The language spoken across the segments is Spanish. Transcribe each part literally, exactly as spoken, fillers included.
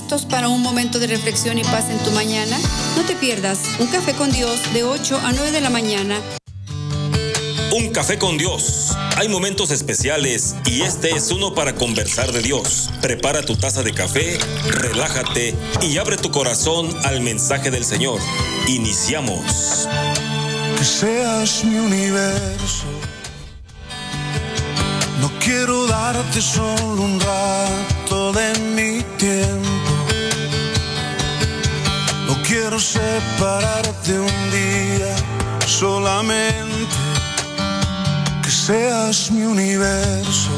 ¿Listos para un momento de reflexión y paz en tu mañana? No te pierdas Un Café con Dios de ocho a nueve de la mañana. Un Café con Dios. Hay momentos especiales y este es uno para conversar de Dios. Prepara tu taza de café, relájate y abre tu corazón al mensaje del Señor. Iniciamos. Que seas mi universo. No quiero darte solo un rato de mi tiempo. No quiero separarte un día solamente. Que seas mi universo.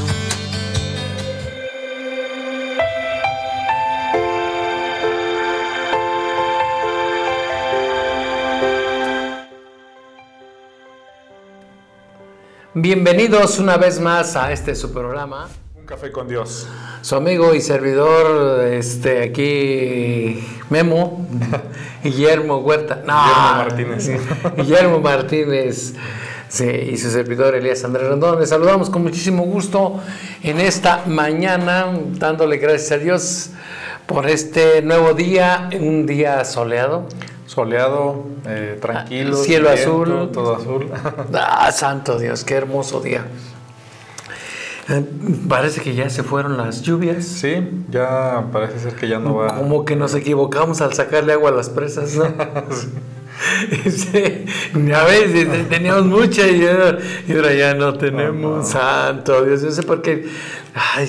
Bienvenidos una vez más a este su programa Un Café con Dios. Su amigo y servidor, este, aquí Memo, Guillermo Huerta, no, Guillermo Martínez. Guillermo Martínez, sí, y su servidor Elías Andrés Rondón. Les saludamos con muchísimo gusto en esta mañana, dándole gracias a Dios por este nuevo día, un día soleado. Soleado, eh, tranquilo, cielo viento, azul, todo azul. Ah, santo Dios, qué hermoso día. Eh, parece que ya se fueron las lluvias. Sí, ya parece ser que ya no va. Como que nos equivocamos al sacarle agua a las presas, ¿no? Sí, a veces teníamos mucha y ahora, y ahora ya no tenemos. Oh, no. Santo Dios, no sé por qué ay,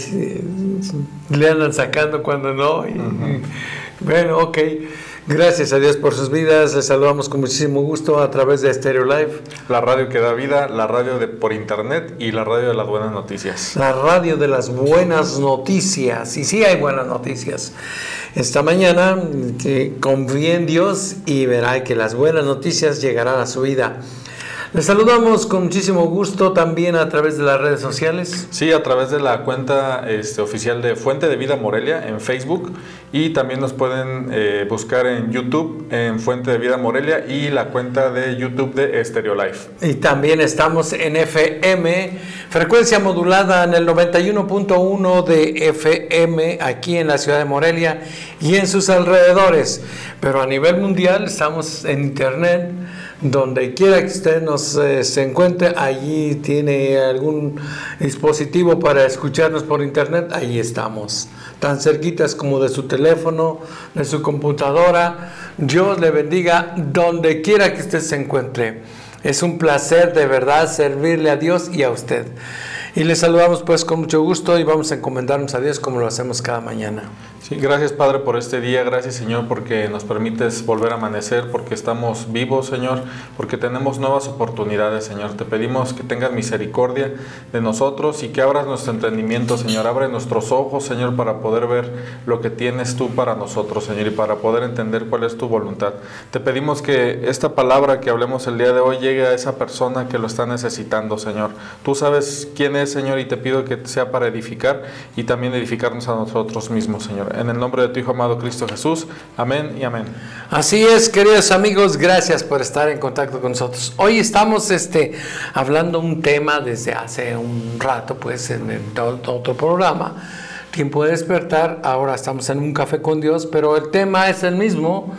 le andan sacando cuando no. Y, uh-huh. Bueno, ok. Gracias a Dios por sus vidas. Les saludamos con muchísimo gusto a través de Stereo Live, la radio que da vida, la radio de por internet y la radio de las buenas noticias. La radio de las buenas noticias. Y sí hay buenas noticias. Esta mañana que confíe en Dios y verá que las buenas noticias llegarán a su vida. Les saludamos con muchísimo gusto también a través de las redes sociales. Sí, a través de la cuenta este, oficial de Fuente de Vida Morelia en Facebook, y también nos pueden eh, buscar en YouTube en Fuente de Vida Morelia y la cuenta de YouTube de Stereo Life. Y también estamos en F M, frecuencia modulada en el noventa y uno punto uno de F M aquí en la ciudad de Morelia y en sus alrededores. Pero a nivel mundial estamos en internet. Donde quiera que usted nos eh, se encuentre, allí tiene algún dispositivo para escucharnos por internet, ahí estamos, tan cerquitas como de su teléfono, de su computadora. Dios le bendiga donde quiera que usted se encuentre. Es un placer de verdad servirle a Dios y a usted. Y le saludamos pues con mucho gusto y vamos a encomendarnos a Dios como lo hacemos cada mañana. Sí, gracias Padre por este día, gracias Señor porque nos permites volver a amanecer, porque estamos vivos Señor, porque tenemos nuevas oportunidades Señor. Te pedimos que tengas misericordia de nosotros y que abras nuestro entendimiento Señor, abre nuestros ojos Señor para poder ver lo que tienes tú para nosotros Señor y para poder entender cuál es tu voluntad. Te pedimos que esta palabra que hablemos el día de hoy llegue a esa persona que lo está necesitando Señor. Tú sabes quién es Señor y te pido que sea para edificar y también edificarnos a nosotros mismos Señor. En el nombre de tu Hijo amado Cristo Jesús, amén y amén. Así es, queridos amigos, gracias por estar en contacto con nosotros. Hoy estamos este, hablando un tema desde hace un rato, pues en el, otro programa, Tiempo de Despertar. Ahora estamos en Un Café con Dios, pero el tema es el mismo.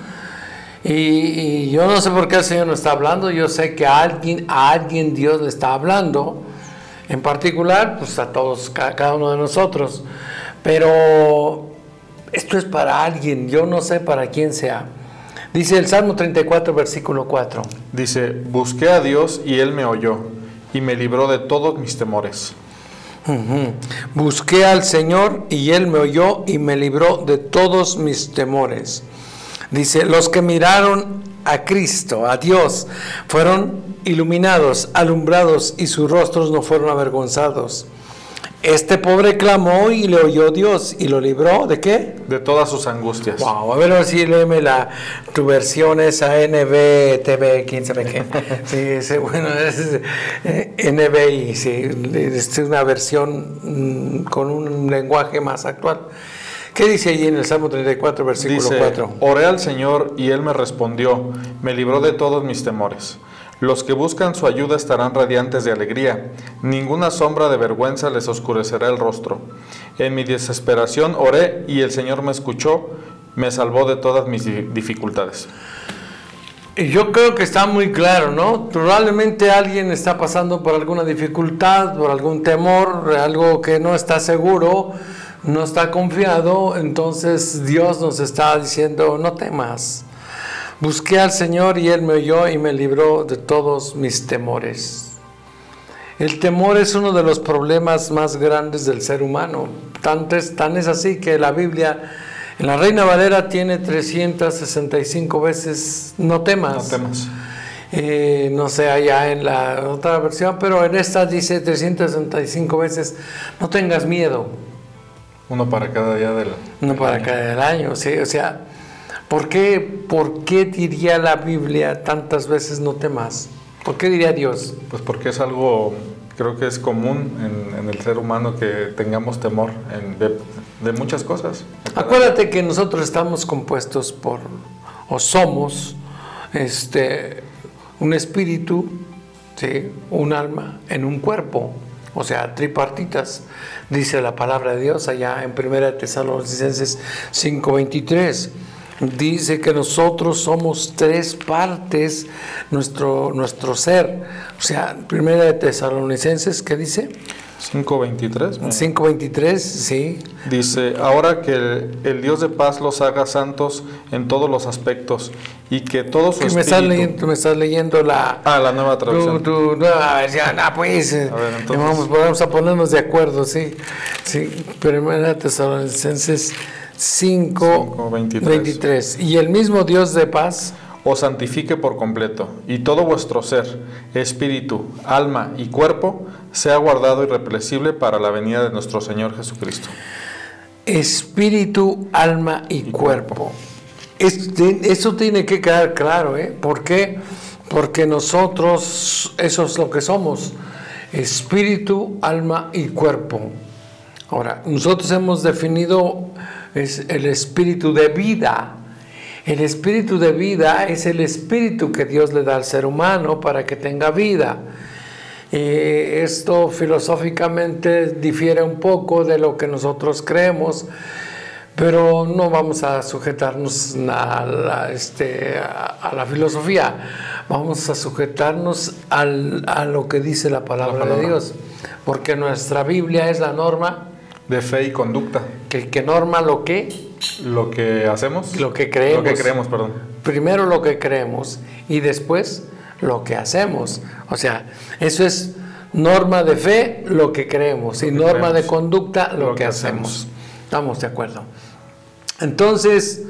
Y, y yo no sé por qué el Señor nos está hablando. Yo sé que a alguien, a alguien Dios le está hablando, en particular, pues a todos, cada, cada uno de nosotros. Pero esto es para alguien, yo no sé para quién sea. Dice el Salmo treinta y cuatro, versículo cuatro. Dice, busqué a Dios y Él me oyó y me libró de todos mis temores. Uh-huh. Busqué al Señor y Él me oyó y me libró de todos mis temores. Dice, los que miraron a Cristo, a Dios, fueron iluminados, alumbrados y sus rostros no fueron avergonzados. Este pobre clamó y le oyó Dios y lo libró ¿de qué? De todas sus angustias. Wow, a ver, a ver si léeme la, tu versión esa N B T V, quién sabe qué. Sí, ese, bueno, es eh, N B I, sí, es una versión mm, con un lenguaje más actual. ¿Qué dice allí en el Salmo treinta y cuatro, versículo dice, cuatro? Oré al Señor y Él me respondió, me libró de todos mis temores. Los que buscan su ayuda estarán radiantes de alegría. Ninguna sombra de vergüenza les oscurecerá el rostro. En mi desesperación oré y el Señor me escuchó. me salvó de todas mis dificultades. Y yo creo que está muy claro, ¿no? Probablemente alguien está pasando por alguna dificultad, por algún temor, algo que no está seguro, no está confiado, entonces Dios nos está diciendo, no temas. Busqué al Señor y Él me oyó y me libró de todos mis temores. El temor es uno de los problemas más grandes del ser humano. Tan es, tan es así que la Biblia, en la Reina Valera, tiene trescientas sesenta y cinco veces no temas. No temas. Eh, no sé allá en la otra versión, pero en esta dice trescientas sesenta y cinco veces no tengas miedo. Uno para cada día del Uno para año. cada día del año, sí. O sea, ¿por qué, ¿por qué diría la Biblia tantas veces no temas? ¿Por qué diría Dios? Pues porque es algo, creo que es común en, en el ser humano que tengamos temor en, de, de muchas cosas. Acuérdate que nosotros estamos compuestos por, o somos, este, un espíritu, ¿sí? Un alma en un cuerpo, o sea, tripartitas, dice la palabra de Dios allá en primera de Tesalonicenses cinco veintitrés. Dice que nosotros somos tres partes, nuestro, nuestro ser. O sea, primera de Tesalonicenses, ¿qué dice? cinco veintitrés. cinco veintitrés, sí. Dice, ahora que el, el Dios de paz los haga santos en todos los aspectos y que todo su ¿Qué espíritu... me estás leyendo, me estás leyendo la... Ah, la nueva traducción. Tu, tu nueva versión. Ah, pues, eh, A ver, entonces- vamos, vamos a ponernos de acuerdo, sí. Sí, primera Tesalonicenses cinco, cinco veintitrés. veintitrés. Y el mismo Dios de paz Os santifique por completo, y todo vuestro ser, espíritu, alma y cuerpo, sea guardado irrepresible para la venida de nuestro Señor Jesucristo. espíritu, alma y, Y cuerpo. cuerpo. Este, eso tiene que quedar claro, ¿eh? ¿Por qué? Porque nosotros, eso es lo que somos, espíritu, alma y cuerpo. Ahora, nosotros hemos definido es el espíritu de vida. El espíritu de vida es el espíritu que Dios le da al ser humano para que tenga vida. Eh, esto filosóficamente difiere un poco de lo que nosotros creemos, pero no vamos a sujetarnos a la, este, a, a la filosofía, vamos a sujetarnos al, a lo que dice la palabra, La palabra de Dios, porque nuestra Biblia es la norma De fe y conducta. que, que norma lo que, Lo que hacemos. lo que creemos. Lo que creemos, perdón. Primero lo que creemos y después lo que hacemos. O sea, eso es norma de fe, lo que creemos, y que norma creemos. de conducta, lo, Lo que, que hacemos. hacemos. Estamos de acuerdo. Entonces,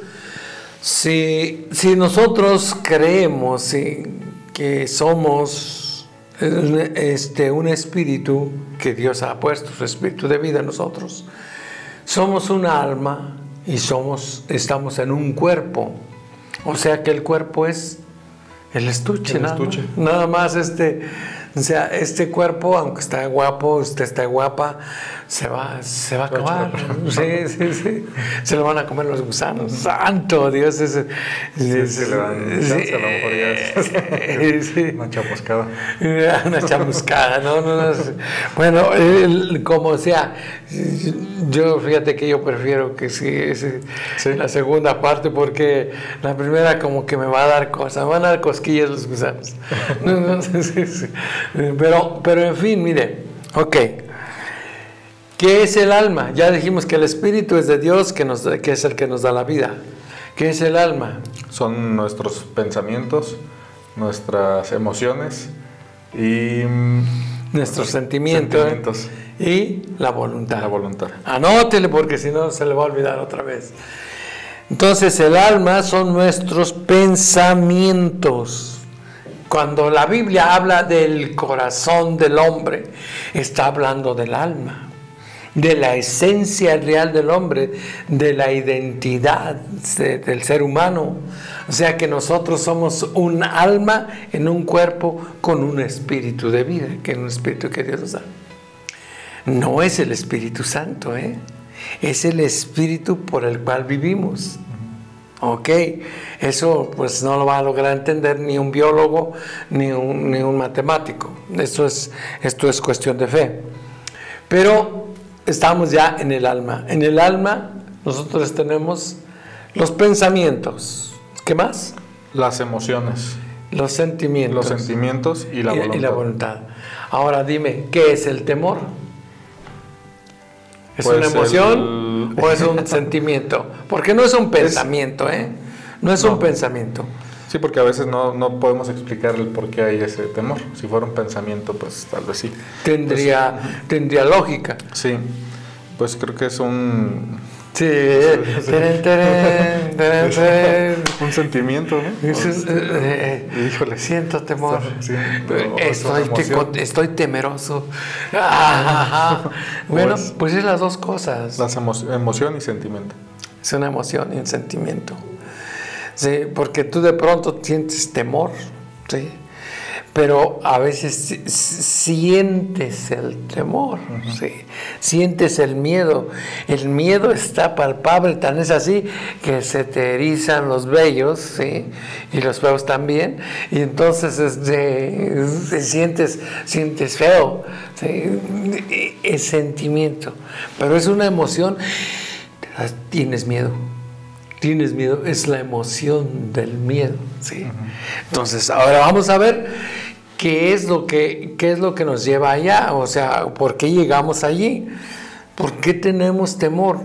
si, si nosotros creemos sí, que somos este, un espíritu que Dios ha puesto, su espíritu de vida en nosotros, somos un alma y somos, estamos en un cuerpo. O sea que el cuerpo es el estuche, El nada, estuche. Más, nada más este, o sea, este cuerpo, aunque está guapo, usted está guapa, se va, se va a Se va a acabar. Sí, sí, sí. Se lo van a comer los gusanos. Santo Dios, es, es, Sí, es que le dan chance, a lo mejor ya es sí. una chaposcada. Una chamuscada, no, no, no. Bueno, el- como sea, yo fíjate que yo prefiero que sí, ese- Sí. la segunda parte, porque la primera como que me va a dar cosas, me van a dar cosquillas los gusanos. No, no, sí, sí, sí. Pero, pero en fin, mire, ok. ¿Qué es el alma? Ya dijimos que el espíritu es de Dios, que, nos, que es el que nos da la vida. ¿Qué es el alma? Son nuestros pensamientos, nuestras emociones y mm, Nuestros sentimientos, sentimientos, y la voluntad. la voluntad. Anótele porque si no se le va a olvidar otra vez. Entonces el alma son nuestros pensamientos. Cuando la Biblia habla del corazón del hombre, está hablando del alma, de la esencia real del hombre, de la identidad de- del ser humano. O sea que nosotros somos un alma en un cuerpo con un espíritu de vida, que es un espíritu que Dios nos da. No es el Espíritu Santo, ¿eh? Es el espíritu por el cual vivimos. Ok, eso pues no lo va a lograr entender ni un biólogo ni un, ni un matemático. Esto es, esto es cuestión de fe. Pero estamos ya en el alma. En el alma nosotros tenemos Los pensamientos. ¿Qué más? Las emociones. Los sentimientos. Los sentimientos y la y, voluntad. Y la voluntad. Ahora dime, ¿qué es el temor? ¿Es Pues una emoción el... o es un sentimiento? Porque no es un pensamiento, ¿eh? No es No. un pensamiento. Sí, porque a veces no, no podemos explicar el por qué hay ese temor. Si fuera un pensamiento, pues tal vez sí. Tendría, Pues, tendría lógica. sí, pues creo que es un... Sí. Teren, teren, teren, teren. un sentimiento, ¿no? Eso es, eh, eh, Híjole. Siento temor. Sí, Pero o es estoy, una emoción. te- estoy temeroso. Ah, bueno, Pues- pues es las dos cosas. Las emo- emoción y sentimiento. Es una emoción y un sentimiento. Sí, porque tú de pronto sientes temor, ¿sí? Pero a veces si- sientes el temor, ¿sí? Sientes el miedo. El miedo está palpable, tan es así que se te erizan los vellos, ¿sí? Y los pelos también. Y entonces este, se sientes, sientes feo, ¿sí? Es sentimiento. Pero es una emoción. Tienes miedo. Tienes miedo, es la emoción del miedo, ¿sí? Uh-huh. Entonces, ahora vamos a ver qué es lo que, qué es lo que nos lleva allá, o sea, ¿por qué llegamos allí? ¿Por qué tenemos temor?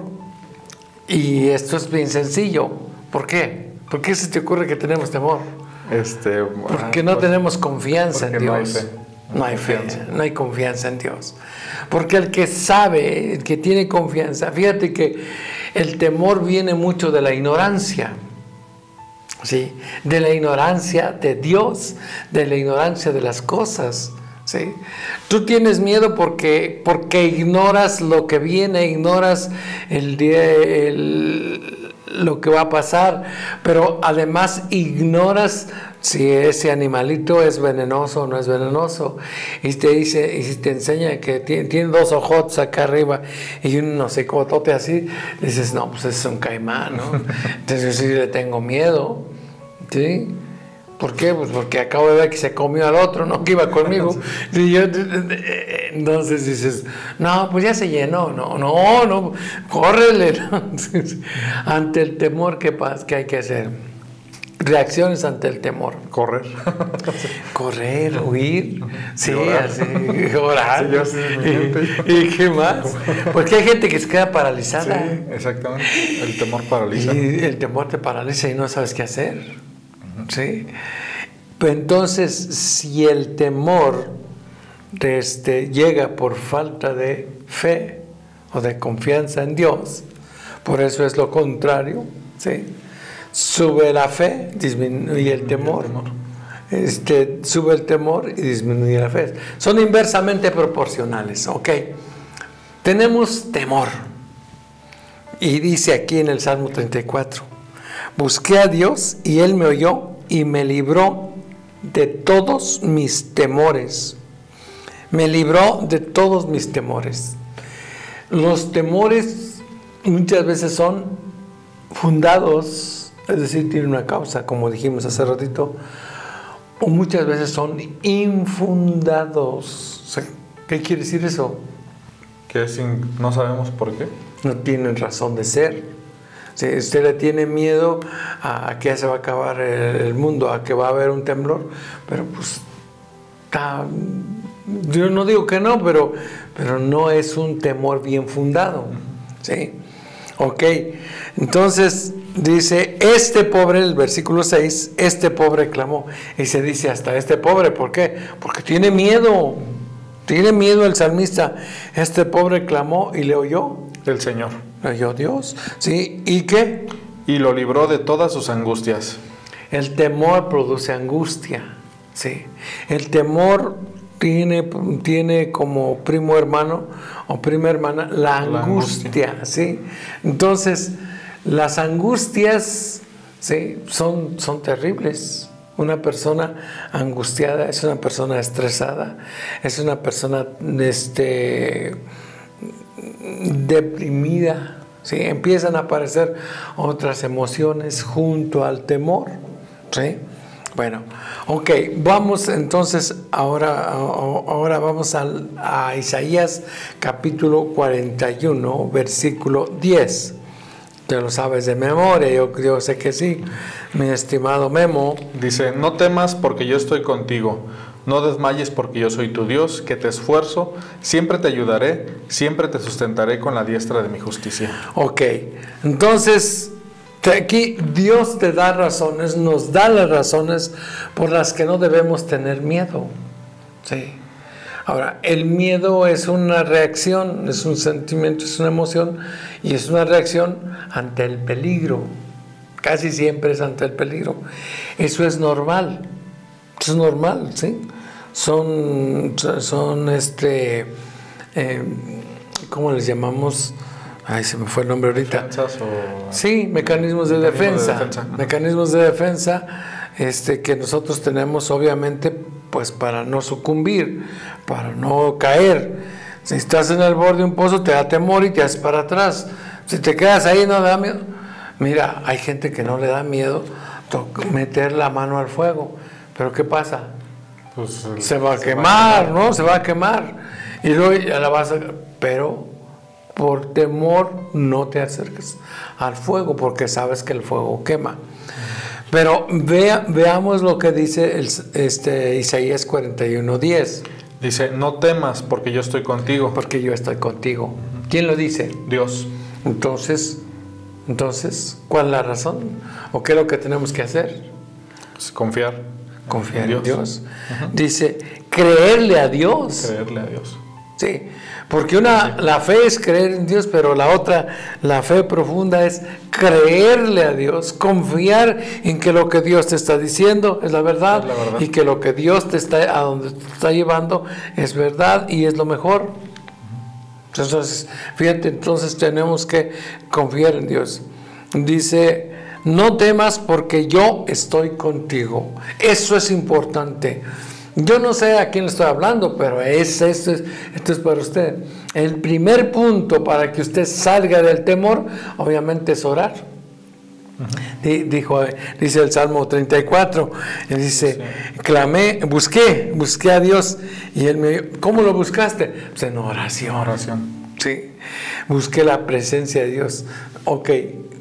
Y esto es bien sencillo. ¿Por qué? ¿Por qué se te ocurre que tenemos temor? Este, porque no pues, tenemos confianza en Dios. No hay fe. No hay fe, no hay confianza en Dios. Porque el que sabe, el que tiene confianza, fíjate que el temor viene mucho de la ignorancia, ¿sí? De la ignorancia de Dios, de la ignorancia de las cosas, ¿sí? Tú tienes miedo porque, porque ignoras lo que viene, ignoras el día, el, lo que va a pasar, pero además ignoras si ese animalito es venenoso o no es venenoso, y te dice, y si te enseña que tiene, tiene dos ojotes acá arriba y un no sé cotote así, dices, no, pues es un caimán, ¿no? Entonces yo sí le tengo miedo, ¿sí? ¿Por qué? Pues porque acabo de ver que se comió al otro, no que iba conmigo. Y yo, entonces dices, no, pues ya se llenó, no, no, no, córrele. Ante el temor, ¿qué pasa? ¿Qué hay que hacer? Reacciones ante el temor. Correr. Correr, huir, sí, orar. así, orar. Sí, yo sí, ¿Y, ¿Y qué más? Porque hay gente que se queda paralizada. Sí, exactamente. El temor paraliza. Y el temor te paraliza y no sabes qué hacer. Uh-huh. ¿Sí? Pero entonces, si el temor este, llega por falta de fe o de confianza en Dios, por eso es lo contrario, ¿sí? Sube la fe, disminuye el temor. Este, sube el temor y disminuye la fe. Son inversamente proporcionales, ¿ok? Tenemos temor. Y dice aquí en el Salmo treinta y cuatro, busqué a Dios y Él me oyó y me libró de todos mis temores. Me libró de todos mis temores. Los temores muchas veces son fundados, es decir, tiene una causa, como dijimos hace ratito, o muchas veces son infundados. ¿Qué quiere decir eso? Que sin, no sabemos por qué. No tienen razón de ser. Si usted le tiene miedo a que ya se va a acabar el mundo, a que va a haber un temblor, pero pues está, yo no digo que no, pero, pero no es un temor bien fundado, ¿sí? Ok, entonces dice, este pobre, el versículo seis, este pobre clamó. Y se dice hasta este pobre, ¿por qué? Porque tiene miedo, tiene miedo el salmista. Este pobre clamó y le oyó. El Señor. Le oyó Dios, ¿sí? ¿Y qué? Y lo libró de todas sus angustias. El temor produce angustia, ¿sí? El temor tiene, tiene como primo hermano o prima hermana la angustia, la angustia, ¿sí? Entonces, las angustias, ¿sí? son, son terribles. Una persona angustiada es una persona estresada, es una persona este, deprimida, ¿sí? Empiezan a aparecer otras emociones junto al temor, ¿sí? Bueno, ok, vamos entonces, ahora, ahora vamos a, a Isaías capítulo cuarenta y uno, versículo diez. Te lo sabes de memoria, yo, yo sé que sí, mi estimado Memo. Dice, no temas porque yo estoy contigo, no desmayes porque yo soy tu Dios, que te esfuerzo, siempre te ayudaré, siempre te sustentaré con la diestra de mi justicia. Ok, entonces aquí Dios te da razones, nos da las razones por las que no debemos tener miedo. Sí. Ahora, el miedo es una reacción, es un sentimiento, es una emoción y es una reacción ante el peligro. Casi siempre es ante el peligro. Eso es normal. Eso es normal, ¿sí? Son, son este, eh, ¿cómo les llamamos? Ay, se me fue el nombre ahorita. ¿Defensas o...? Sí, mecanismos de mecanismos defensa. de defensa. Mecanismos de defensa este, que nosotros tenemos, obviamente, pues para no sucumbir, para no caer. Si estás en el borde de un pozo, te da temor y te haces para atrás. Si te quedas ahí, no te da miedo. Mira, hay gente que no le da miedo meter la mano al fuego. Pero ¿qué pasa? Pues el, se va a se quemar, va a quemar. ¿no? Se va a quemar. Y luego ya la vas a... Pero por temor no te acerques al fuego, porque sabes que el fuego quema. Pero vea, veamos lo que dice el, este, Isaías cuarenta y uno diez. Dice, no temas porque yo estoy contigo. Porque yo estoy contigo. ¿Quién lo dice? Dios. Entonces, entonces, ¿cuál es la razón? ¿O qué es lo que tenemos que hacer? Pues confiar. Confiar en Dios. Dios. Uh-huh. Dice, creerle a Dios. Creerle a Dios. Sí, porque una, sí. La fe es creer en Dios, pero la otra, la fe profunda es creerle a Dios, confiar en que lo que Dios te está diciendo es la verdad, es la verdad. Y que lo que Dios te está, a donde te está llevando es verdad y es lo mejor. Entonces, fíjate, entonces tenemos que confiar en Dios. Dice, no temas porque yo estoy contigo. Eso es importante. Yo no sé a quién le estoy hablando, pero es, esto, es, esto es para usted. El primer punto para que usted salga del temor, obviamente, es orar. Uh-huh. Dijo, dice el Salmo treinta y cuatro, él dice, sí. clamé, busqué, busqué a Dios, y él me dijo, ¿cómo lo buscaste? Pues en oración. oración. Sí, busqué la presencia de Dios. Ok,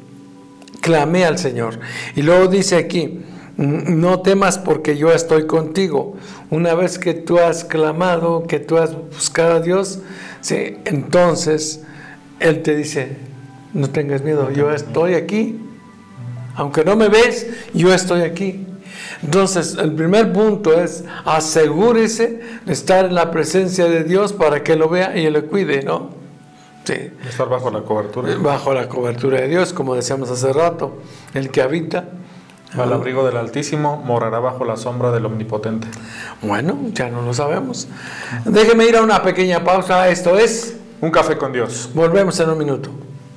clamé al Señor. Y luego dice aquí, no temas porque yo estoy contigo. Una vez que tú has clamado, que tú has buscado a Dios, ¿sí? Entonces Él te dice, no tengas miedo, yo estoy aquí. Aunque no me ves, yo estoy aquí. Entonces, el primer punto es asegúrese de estar en la presencia de Dios para que lo vea y lo cuide, ¿no? Sí. Estar bajo la cobertura. Bajo la cobertura de Dios, como decíamos hace rato, el que habita al abrigo del Altísimo morará bajo la sombra del Omnipotente. Bueno, ya no lo sabemos. Déjeme ir a una pequeña pausa. Esto es Un Café con Dios. Volvemos en un minuto.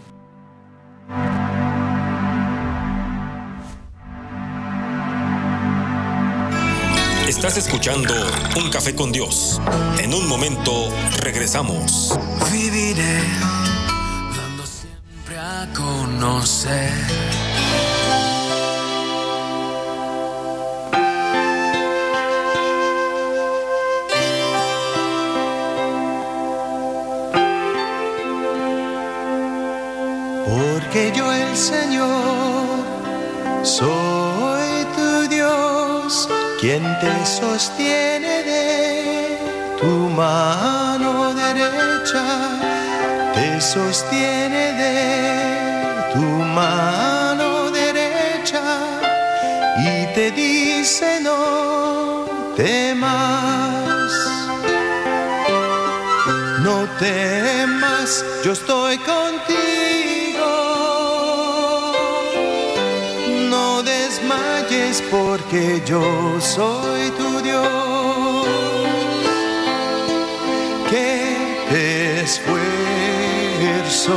Estás escuchando Un Café con Dios. En un momento regresamos. Viviré dando siempre a conocer porque yo el Señor soy tu Dios, quien te sostiene de tu mano derecha, te sostiene de tu mano derecha y te dice no temas, no temas, yo estoy contigo. Porque yo soy tu Dios, que te esfuerzo,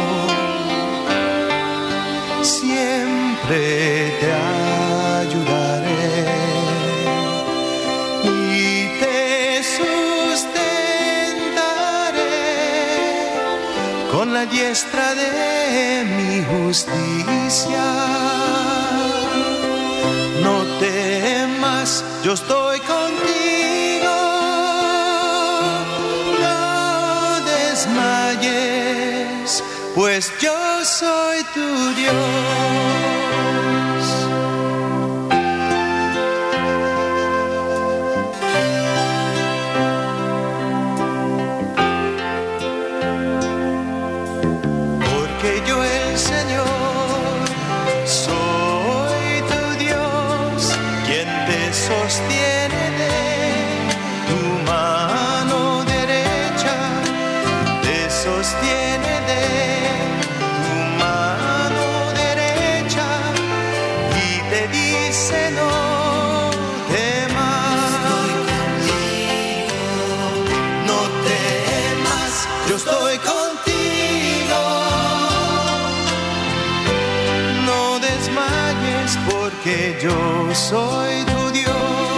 siempre te ayudaré y te sustentaré con la diestra de mi justicia. No temas, yo estoy contigo, no desmayes, pues yo soy tu Dios. Porque yo el Señor soy tu Dios, quien te sostiene de tu mano derecha, te sostiene de tu mano derecha y te dice no temas. Estoy contigo, no temas, yo estoy contigo. No desmayes porque yo soy tu Dios,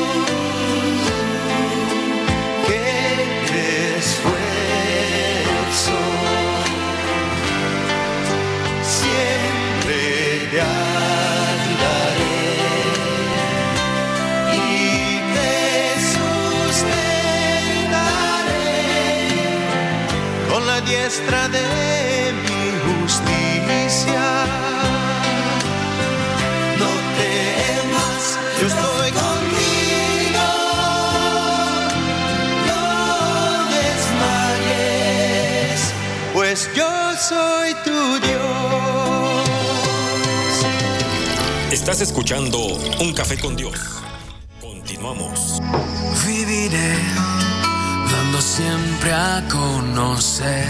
que te esfuerzo, siempre te ayudaré y te sustentaré con la diestra de mi justicia. No temas, yo estoy contigo. No desmayes, pues yo soy tu Dios. Estás escuchando Un Café con Dios. Continuamos. Viviré dando siempre a conocer.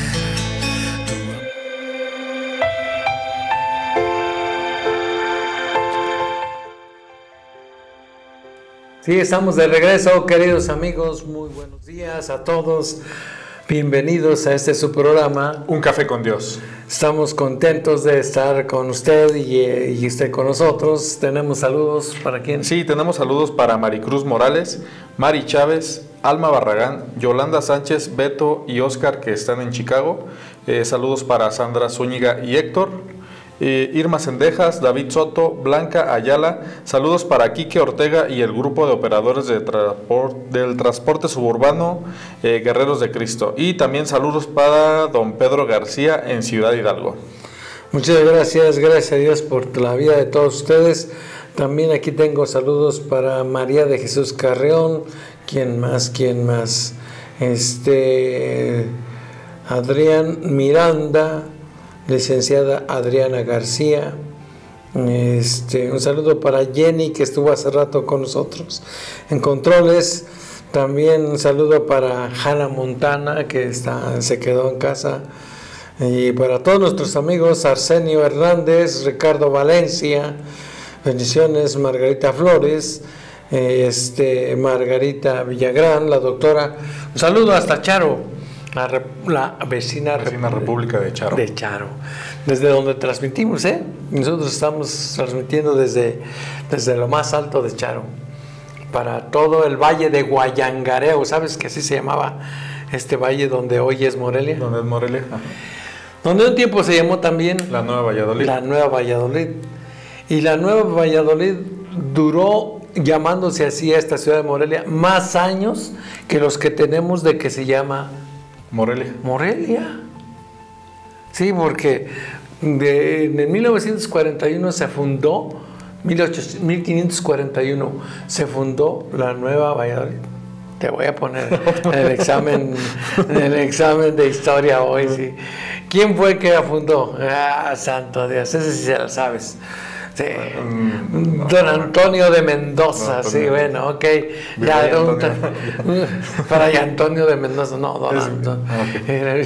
Sí, estamos de regreso, queridos amigos. Muy buenos días a todos. Bienvenidos a este su programa. Un Café con Dios. Estamos contentos de estar con usted y, y usted con nosotros. Tenemos saludos para quién. Sí, tenemos saludos para Maricruz Morales, Mari Chávez, Alma Barragán, Yolanda Sánchez, Beto y Oscar, que están en Chicago. Eh, saludos para Sandra Zúñiga y Héctor. Eh, Irma Sendejas, David Soto, Blanca Ayala. Saludos para Quique Ortega y el grupo de operadores de transport, del transporte suburbano eh, Guerreros de Cristo. Y también saludos para don Pedro García en Ciudad Hidalgo. Muchas gracias, gracias a Dios por la vida de todos ustedes. También aquí tengo saludos para María de Jesús Carreón. ¿Quién más? ¿Quién más? Este Adrián Miranda, licenciada Adriana García. Este, un saludo para Jenny, que estuvo hace rato con nosotros en controles. También un saludo para Hannah Montana, que está, se quedó en casa. Y para todos nuestros amigos, Arsenio Hernández, Ricardo Valencia, bendiciones, Margarita Flores, este, Margarita Villagrán, la doctora. Un saludo hasta Charo. La, la vecina, vecina República de Charo. de Charo, desde donde transmitimos, ¿eh? Nosotros estamos transmitiendo desde, desde lo más alto de Charo, para todo el valle de Guayangareo. ¿Sabes que así se llamaba este valle donde hoy es Morelia? Donde es Morelia. Ajá. Donde un tiempo se llamó también La Nueva Valladolid. La Nueva Valladolid. Y la Nueva Valladolid duró, llamándose así a esta ciudad de Morelia, más años que los que tenemos de que se llama Morelia. Morelia. Sí, porque de, en mil novecientos cuarenta y uno se fundó, mil quinientos cuarenta y uno se fundó la Nueva Valladolid. Te voy a poner en el examen, en el examen de historia hoy. Sí. ¿Quién fue el que la fundó? Ah, santo Dios, ese sí se lo sabes. Sí. Mm, Don Antonio de Mendoza, Antonio. sí, bueno, ok. Ya, don, para allá Antonio de Mendoza, no, don Antonio. Okay.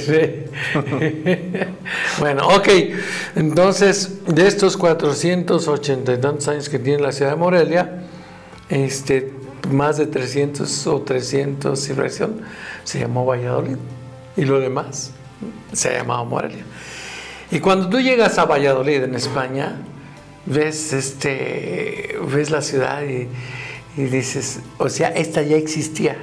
Sí. Bueno, ok. Entonces, de estos cuatrocientos ochenta y tantos años que tiene la ciudad de Morelia, este, más de trescientos o trescientos y fracción se llamó Valladolid. Y lo demás se ha llamado Morelia. Y cuando tú llegas a Valladolid, en España, ves este ves la ciudad y, y dices, o sea, esta ya existía.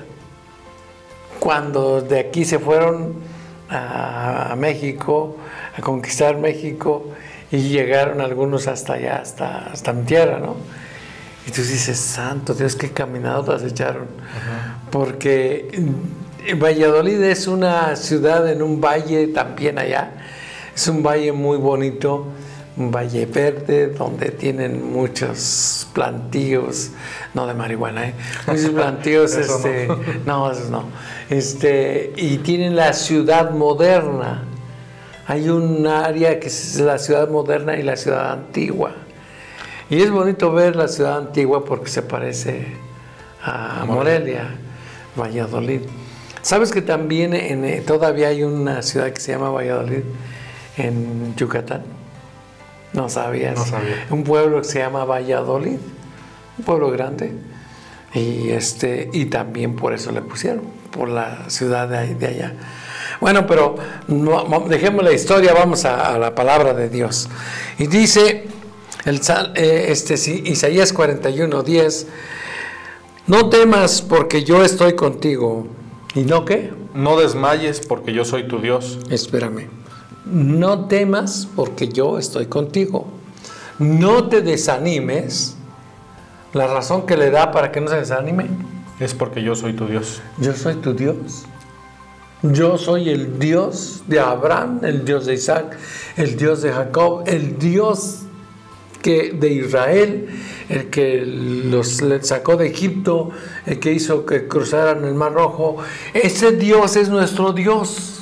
Cuando de aquí se fueron a, a México, a conquistar México, y llegaron algunos hasta allá, hasta, hasta mi tierra, ¿no? Y tú dices, santo Dios, qué caminadoras echaron. Uh-huh. Porque Valladolid es una ciudad en un valle también allá. Es un valle muy bonito, un valle verde donde tienen muchos plantíos, no de marihuana, ¿eh? Muchos plantíos, este, no. no, esos no. Este, y tienen la ciudad moderna. Hay un área que es la ciudad moderna y la ciudad antigua. Y es bonito ver la ciudad antigua porque se parece a Morelia, Valladolid. ¿Sabes que también en, todavía hay una ciudad que se llama Valladolid en Yucatán? No sabías. No sabía. Un pueblo que se llama Valladolid, un pueblo grande. Y, este, y también por eso le pusieron, por la ciudad de, ahí, de allá. Bueno, pero no, dejemos la historia, vamos a, a la palabra de Dios. Y dice el, este, Isaías cuarenta y uno, diez, no temas porque yo estoy contigo. ¿Y no qué? No desmayes porque yo soy tu Dios. Espérame. No temas porque yo estoy contigo. No te desanimes. La razón que le da para que no se desanime es porque yo soy tu Dios. Yo soy tu Dios. Yo soy el Dios de Abraham, el Dios de Isaac, el Dios de Jacob, el Dios que, de Israel, el que los sacó de Egipto, el que hizo que cruzaran el Mar Rojo. Ese Dios es nuestro Dios.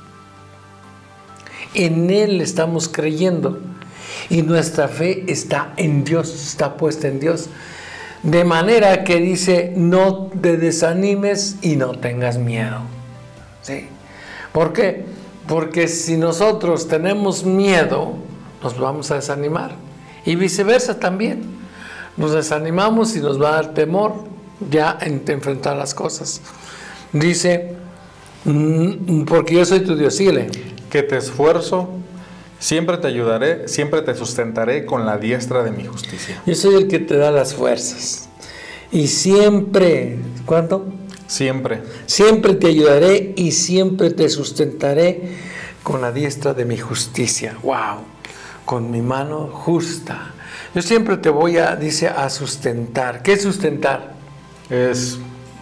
En Él estamos creyendo y nuestra fe está en Dios, está puesta en Dios. De manera que dice, no te desanimes y no tengas miedo. ¿Sí? ¿Por qué? Porque si nosotros tenemos miedo, nos vamos a desanimar. Y viceversa también. Nos desanimamos y nos va a dar temor ya en enfrentar las cosas. Dice, porque yo soy tu Dios. Síguele. Que te esfuerzo, siempre te ayudaré, siempre te sustentaré con la diestra de mi justicia. Yo soy el que te da las fuerzas. Y siempre, ¿cuánto? Siempre. Siempre te ayudaré y siempre te sustentaré con la diestra de mi justicia. ¡Wow! Con mi mano justa. Yo siempre te voy a, dice, a sustentar. ¿Qué es sustentar? Es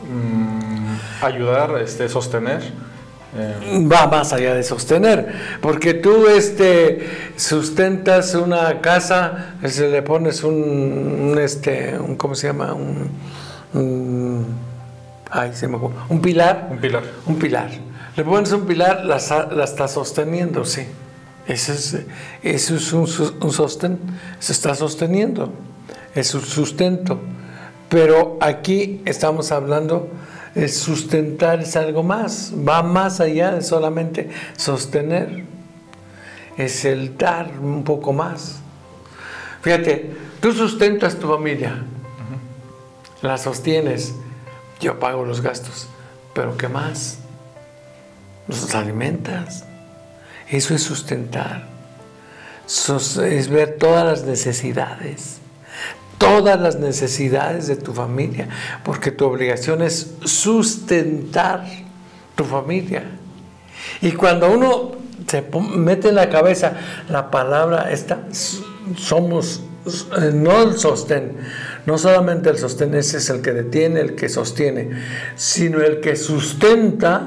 mmm, ayudar, este, sostener. Eh. Va más allá de sostener, porque tú este, sustentas una casa, se le pones un, un, este, un ¿cómo se llama? Un, un, ay, se me ocurre, un pilar. Un pilar. Un pilar. Le pones un pilar, la, la está sosteniendo, sí. Eso es, eso es un, un sostén, se está sosteniendo, es un sustento. Pero aquí estamos hablando, de sustentar es algo más, va más allá de solamente sostener, es el dar un poco más. Fíjate, tú sustentas tu familia, uh-huh. La sostienes, yo pago los gastos, pero ¿qué más? Los alimentas. Eso es sustentar, es ver todas las necesidades, todas las necesidades de tu familia, porque tu obligación es sustentar tu familia. Y cuando uno se mete en la cabeza la palabra esta, somos, no el sostén, no solamente el sostén, ese es el que detiene, el que sostiene, sino el que sustenta.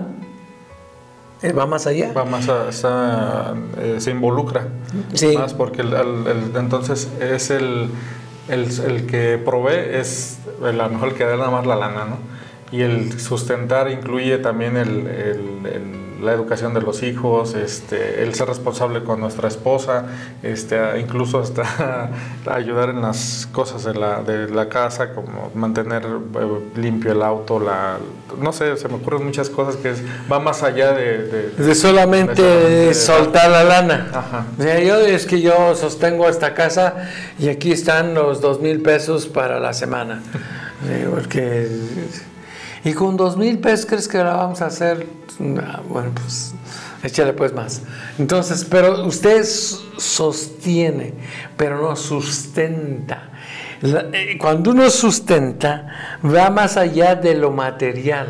Va más allá. Va más a, está, eh, se involucra. Sí. Más porque el, el, el, entonces es el, el, el que provee, es a lo mejor el que da nada más la lana, ¿no? Y el sustentar incluye también el, el, el, la educación de los hijos, este, el ser responsable con nuestra esposa, este, incluso hasta ayudar en las cosas de la, de la casa, como mantener limpio el auto, la, no sé, se me ocurren muchas cosas que es, va más allá de... De, de solamente, de solamente soltar la lana. Ajá. O sea, yo, es que yo sostengo esta casa y aquí están los dos mil pesos para la semana. Sí, porque... Y con dos mil pesos, ¿crees que la vamos a hacer? Bueno, pues échale pues más. Entonces, pero usted sostiene, pero no sustenta. Cuando uno sustenta, va más allá de lo material.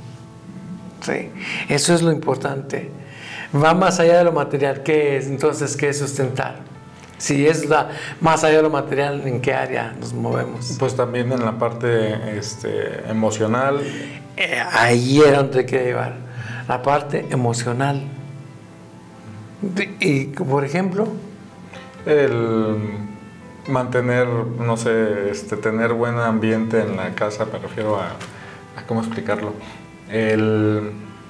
¿Sí? Eso es lo importante. Va más allá de lo material. ¿Qué es? Entonces, ¿qué es sustentar? Si es la, más allá de lo material, ¿en qué área nos movemos? Pues también en la parte este, emocional. Eh, ahí era donde quería llevar. La parte emocional. Y, por ejemplo, el mantener, no sé, este, tener buen ambiente en la casa, me refiero a, a ¿cómo explicarlo? El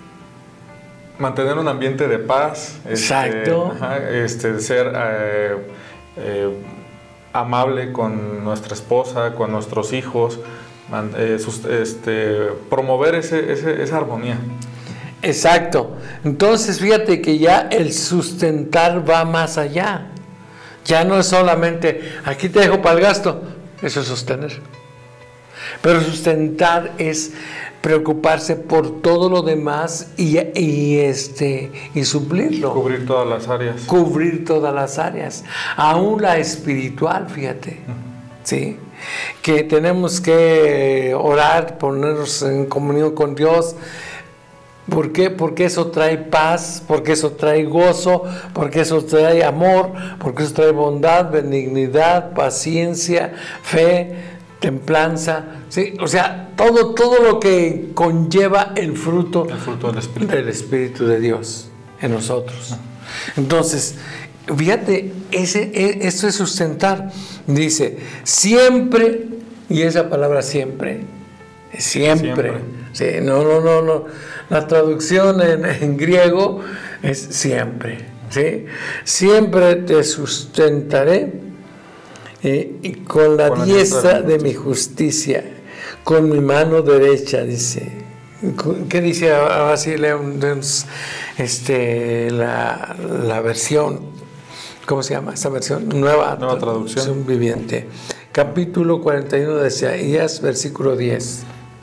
mantener un ambiente de paz. Exacto. Este, ajá, este, ser eh, eh, amable con nuestra esposa, con nuestros hijos, man, eh, sus, este, promover ese, ese, esa armonía. Exacto. Entonces, fíjate que ya el sustentar va más allá. Ya no es solamente, aquí te dejo para el gasto, eso es sostener. Pero sustentar es preocuparse por todo lo demás y, y, este, y suplirlo. Cubrir todas las áreas. Cubrir todas las áreas. Aún la espiritual, fíjate. Uh-huh. ¿Sí? Que tenemos que orar, ponernos en comunión con Dios. ¿Por qué? Porque eso trae paz, porque eso trae gozo, porque eso trae amor, porque eso trae bondad, benignidad, paciencia, fe, templanza, ¿sí? O sea, todo, todo lo que conlleva el fruto, el fruto del Espíritu. del Espíritu de Dios en nosotros. Entonces, fíjate, ese, esto es sustentar. Dice, siempre, y esa palabra siempre, siempre. siempre. Sí, no, no, no, no. La traducción en, en griego es siempre, ¿sí? Siempre te sustentaré eh, y con la, con la diestra de mi justicia, con mi mano derecha, dice. ¿Qué dice? Ahora sí leemos este, la, la versión, ¿cómo se llama esta versión? Nueva, Nueva traducción. traducción viviente. Capítulo cuarenta y uno de Isaías, versículo diez.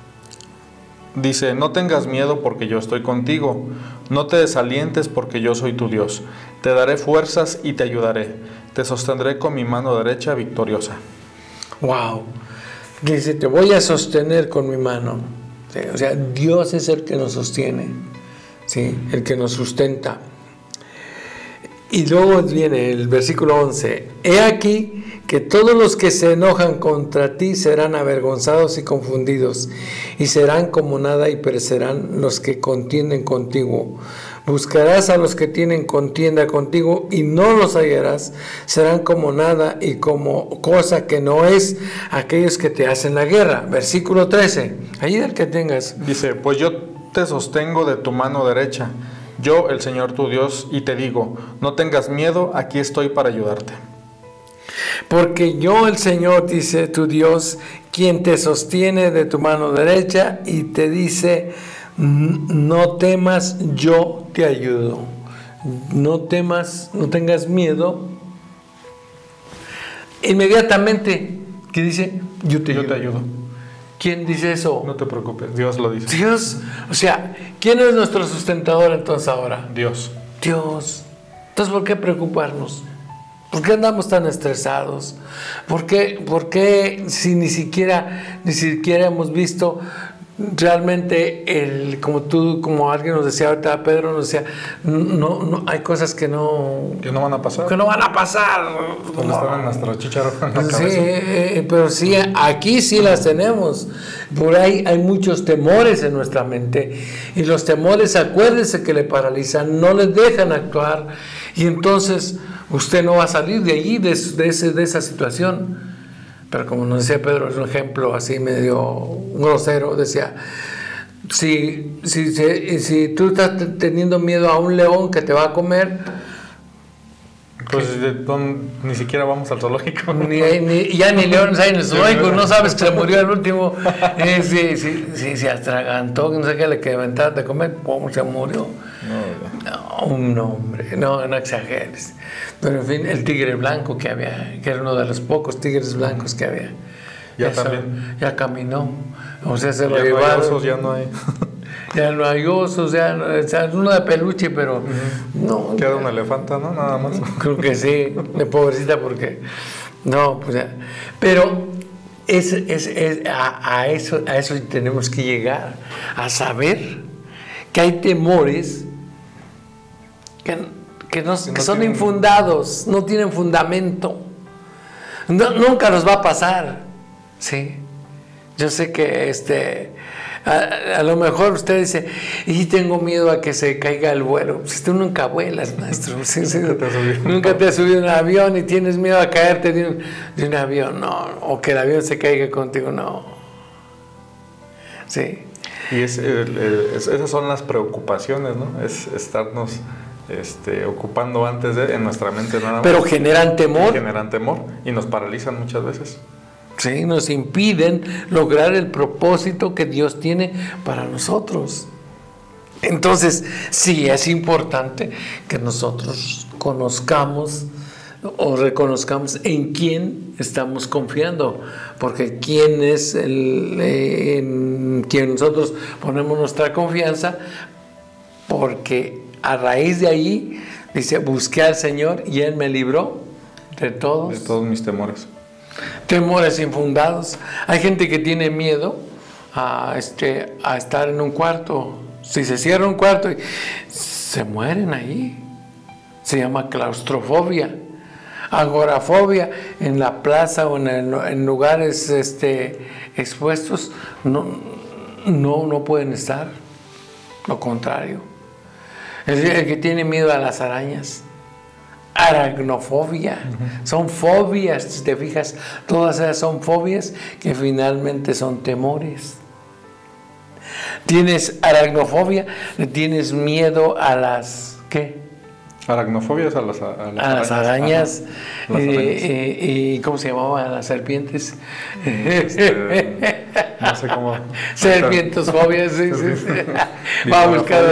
Dice, no tengas miedo porque yo estoy contigo, no te desalientes porque yo soy tu Dios, te daré fuerzas y te ayudaré, te sostendré con mi mano derecha victoriosa. Wow, dice, te voy a sostener con mi mano, ¿sí? O sea, Dios es el que nos sostiene, ¿sí? El que nos sustenta. Y luego viene el versículo once, he aquí que todos los que se enojan contra ti serán avergonzados y confundidos, y serán como nada y perecerán los que contienden contigo. Buscarás a los que tienen contienda contigo y no los hallarás, serán como nada y como cosa que no es aquellos que te hacen la guerra. Versículo trece, ahí del que tengas. Dice, pues yo te sostengo de tu mano derecha, yo el Señor tu Dios, y te digo, no tengas miedo, aquí estoy para ayudarte. Porque yo el Señor, dice tu Dios, quien te sostiene de tu mano derecha y te dice, no temas, yo te ayudo. No temas, no tengas miedo. Inmediatamente, ¿qué dice? Yo te yo ayudo. te ayudo. ¿Quién dice eso? No te preocupes, Dios lo dice. Dios, o sea, ¿quién es nuestro sustentador entonces ahora? Dios. Dios. Entonces, ¿por qué preocuparnos? ¿Por qué andamos tan estresados? ¿Por qué, por qué si ni siquiera, ni siquiera hemos visto realmente el, como tú, como alguien nos decía ahorita, Pedro nos decía, no, no, hay cosas que no, que no van a pasar. Que no van a pasar. Como están en nuestra chícharo en la cabeza. Sí, eh, pero sí, aquí sí las tenemos. Por ahí hay muchos temores en nuestra mente. Y los temores, acuérdense que le paralizan, no les dejan actuar. Y entonces usted no va a salir de allí, de, de, ese, de esa situación. Pero como nos decía Pedro, es un ejemplo así medio grosero, decía, si, si, si, si tú estás teniendo miedo a un león que te va a comer, pues de, don, ni siquiera vamos al zoológico. Ni, ni, ya ni leones hay en el zoológico, no sabes que se murió el último, eh, si, si, si se atragantó, no sé qué le que aventaron de comer, ¿cómo se murió? No, no, un hombre, no, no exageres. Pero en fin, el tigre blanco que había, que era uno de los pocos tigres blancos que había. Ya Eso, también. Ya caminó. O sea, se lo ya llevaron. No hay osos, ya no hay. Ya no hay osos, ya no, o sea, uno de peluche, pero uh-huh. no. Queda una elefanta, ¿no? Nada más. Creo que sí, de pobrecita, porque no, pues ya. Pero es, es, es, a, a, eso, a eso tenemos que llegar, a saber que hay temores que, que, no, que, no que son tienen... infundados, no tienen fundamento. No, nunca nos va a pasar, ¿sí? Yo sé que este, A, a lo mejor usted dice, y tengo miedo a que se caiga el vuelo. Pues tú nunca vuelas, maestro. Sí, sí, nunca, te nunca te has subido en un avión y tienes miedo a caerte de un, de un avión, no. O que el avión se caiga contigo, no. Sí. Y es, el, el, es, esas son las preocupaciones, ¿no? Es estarnos este, ocupando antes de, en nuestra mente nada más. Pero generan temor. Generan temor y nos paralizan muchas veces. Sí, nos impiden lograr el propósito que Dios tiene para nosotros. Entonces, sí, es importante que nosotros conozcamos o reconozcamos en quién estamos confiando, porque quién es el eh, en quien nosotros ponemos nuestra confianza, porque a raíz de ahí dice, busqué al Señor y Él me libró de todos, de todos mis temores. Temores infundados. Hay gente que tiene miedo a, este, a estar en un cuarto. Si se cierra un cuarto, se mueren ahí. Se llama claustrofobia. Agorafobia. En la plaza o en, el, en lugares este, expuestos no, no, no pueden estar. Lo contrario. El, el que tiene miedo a las arañas. Aracnofobia, uh-huh. Son fobias, si te fijas, todas esas son fobias que finalmente son temores. Tienes aracnofobia, tienes miedo a las, ¿qué? Aracnofobias a las, a las a arañas. Las arañas, las y, arañas. Y, y ¿cómo se llamaban las serpientes? Este, no sé cómo. Serpientosfobia, sí, sí, sí. Va a buscar.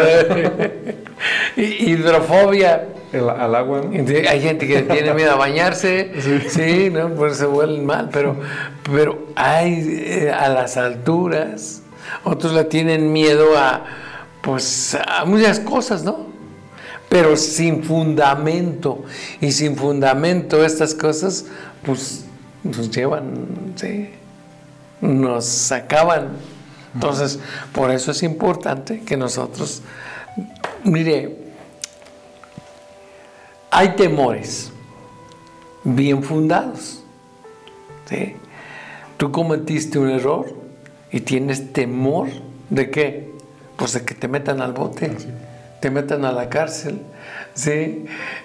Hidrofobia. El, al agua, ¿no? Hay gente que tiene miedo a bañarse, sí, sí, ¿no? Pues se huelen mal, pero, pero hay eh, a las alturas, otros le tienen miedo a, pues, a muchas cosas, ¿no? Pero sin fundamento, y sin fundamento estas cosas, pues, nos llevan, sí, nos acaban. Entonces, por eso es importante que nosotros, mire, hay temores bien fundados, ¿sí? Tú cometiste un error y tienes temor ¿de qué? Pues de que te metan al bote, sí. Te metan a la cárcel, ¿sí?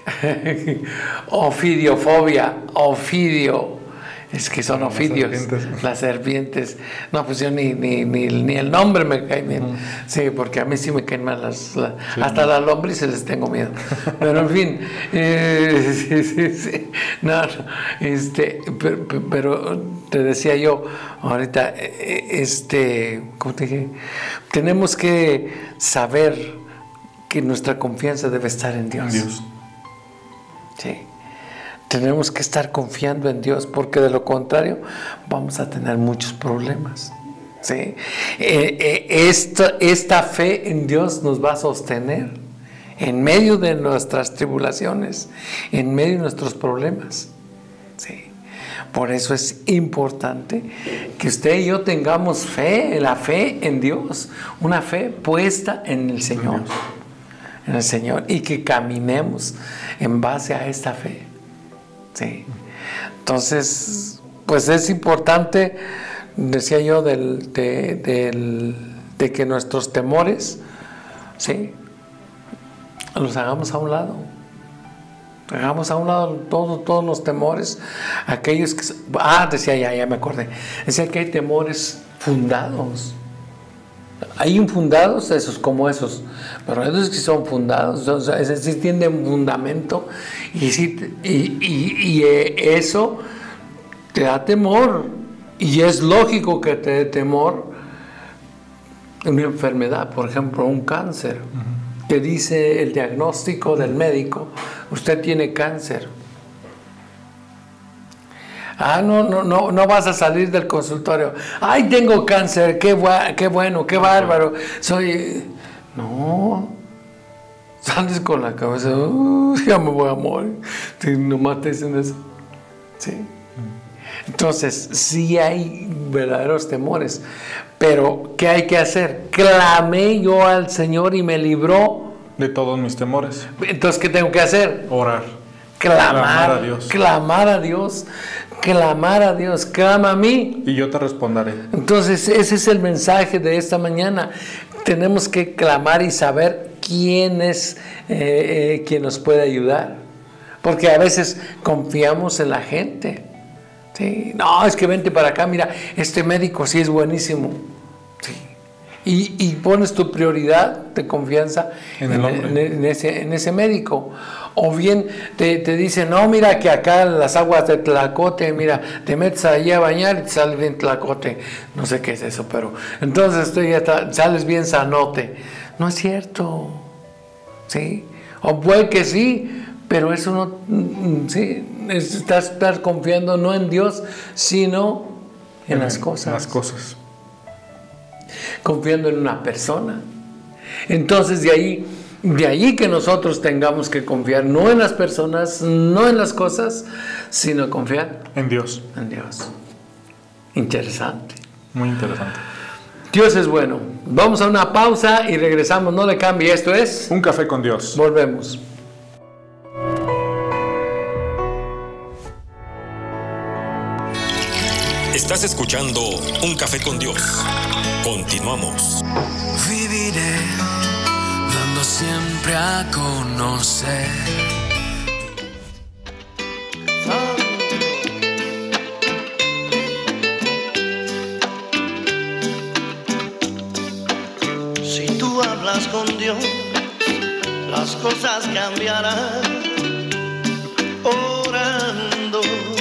Ofidiofobia, ofidio. Es que son ofidios, las serpientes. las serpientes. No, pues yo ni, ni, ni, ni el nombre me cae bien. Uh-huh. Sí, porque a mí sí me caen mal las... La, sí, hasta no. Las lombrices les tengo miedo. Pero en fin, eh, sí, sí, sí. No, no, este, pero, pero te decía yo ahorita, este, ¿cómo te dije? Tenemos que saber que nuestra confianza debe estar en Dios. Dios. Sí. Tenemos que estar confiando en Dios, porque de lo contrario vamos a tener muchos problemas. ¿Sí? Eh, eh, esta, esta fe en Dios nos va a sostener en medio de nuestras tribulaciones, en medio de nuestros problemas. ¿Sí? Por eso es importante que usted y yo tengamos fe, la fe en Dios, una fe puesta en el Señor, en el Señor, y que caminemos en base a esta fe. Sí. Entonces, pues es importante, decía yo, del, de, del, de que nuestros temores, ¿sí?, los hagamos a un lado. Hagamos a un lado todo, todos los temores, aquellos que... Ah, decía, ya, ya me acordé. Decía que hay temores fundados. Hay infundados, esos como esos, pero esos que son fundados, o sea, esos sí tienen fundamento, y, sí, y, y, y eso te da temor, y es lógico que te dé temor una enfermedad, por ejemplo, un cáncer, uh-huh. que dice el diagnóstico del médico, usted tiene cáncer. Ah, no, no, no, no vas a salir del consultorio. Ay, tengo cáncer, qué, bu- qué bueno, qué bárbaro. Soy... No. Sales con la cabeza, uh, ya me voy a morir. Si nomás te dicen eso. Sí. Entonces, sí hay verdaderos temores. Pero, ¿qué hay que hacer? Clamé yo al Señor y me libró de todos mis temores. Entonces, ¿qué tengo que hacer? Orar. Clamar, clamar a Dios. Clamar a Dios. clamar a Dios, clama a mí. Y yo te responderé. Entonces, ese es el mensaje de esta mañana. Tenemos que clamar y saber quién es eh, eh, quien nos puede ayudar. Porque a veces confiamos en la gente. ¿Sí? No, es que vente para acá, mira, este médico sí es buenísimo. Sí. Y, y pones tu prioridad de confianza en, el en, en, en, ese, en ese médico. O bien te, te dicen, no, mira que acá las aguas de Tlacote, mira, te metes allí a bañar y te sales bien Tlacote. No sé qué es eso, pero entonces tú ya está, sales bien sanote. No es cierto. ¿Sí? O puede que sí, pero eso no, sí, estás, estás confiando no en Dios, sino en, en las cosas. En las cosas. Confiando en una persona. Entonces de ahí, de ahí que nosotros tengamos que confiar no en las personas, no en las cosas, sino confiar en Dios. En Dios. Interesante. Muy interesante. Dios es bueno. Vamos a una pausa y regresamos. No le cambie. Esto es Un Café con Dios. Volvemos. Estás escuchando Un Café con Dios. Continuamos. Viviré dando siempre a conocer. Si tú hablas con Dios, las cosas cambiarán. Orando,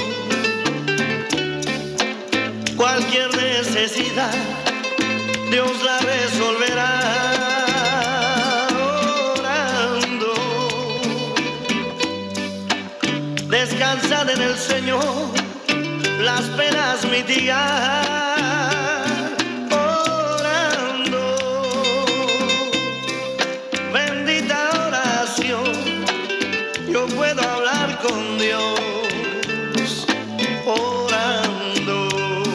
cualquier necesidad Dios la resolverá. Orando, descansad en el Señor, las penas mitigar. Orando, bendita oración, yo puedo hablar con Dios. Orando,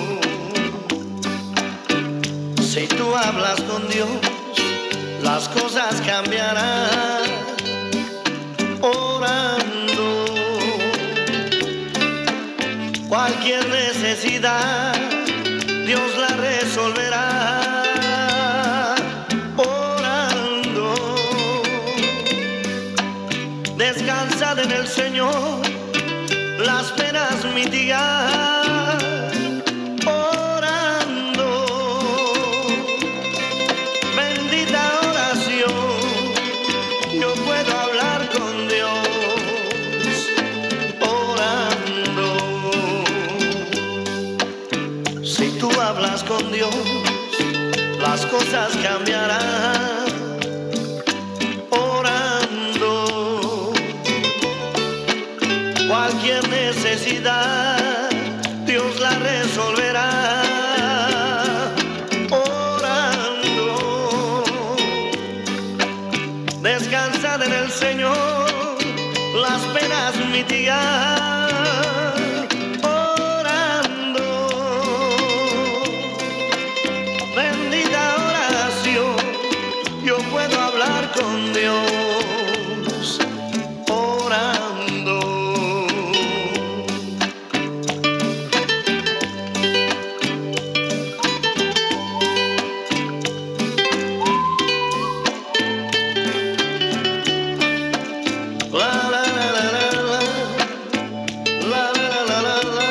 si tú hablas con Dios, las cosas cambiarán. Orando, cualquier necesidad Dios la resolverá. Orando, descansad en el Señor, las penas mitigar. Orando, bendita oración, yo puedo hablar con Dios. Orando, si tú hablas con Dios, las cosas cambiarán. Orando, cualquier necesidad Dios la resolverá. Orando, descansad en el Señor, las penas mitigar. Orando, bendita oración, yo puedo hablar con Dios. Orando, la la la la la la la la la la.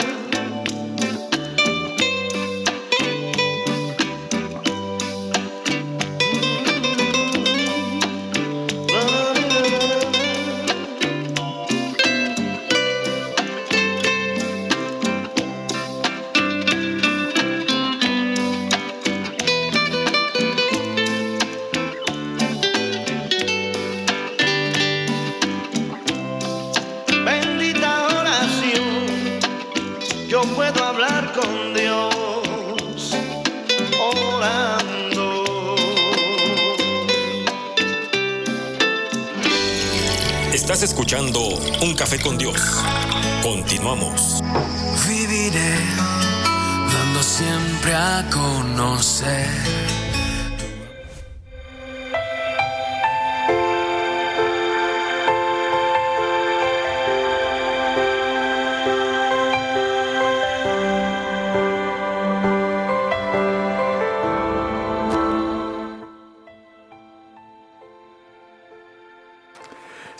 Bendita oración, yo puedo hablar con Dios. Orando, Estás escuchando Un Café con Dios. Continuamos. Viviré dando siempre a conocer.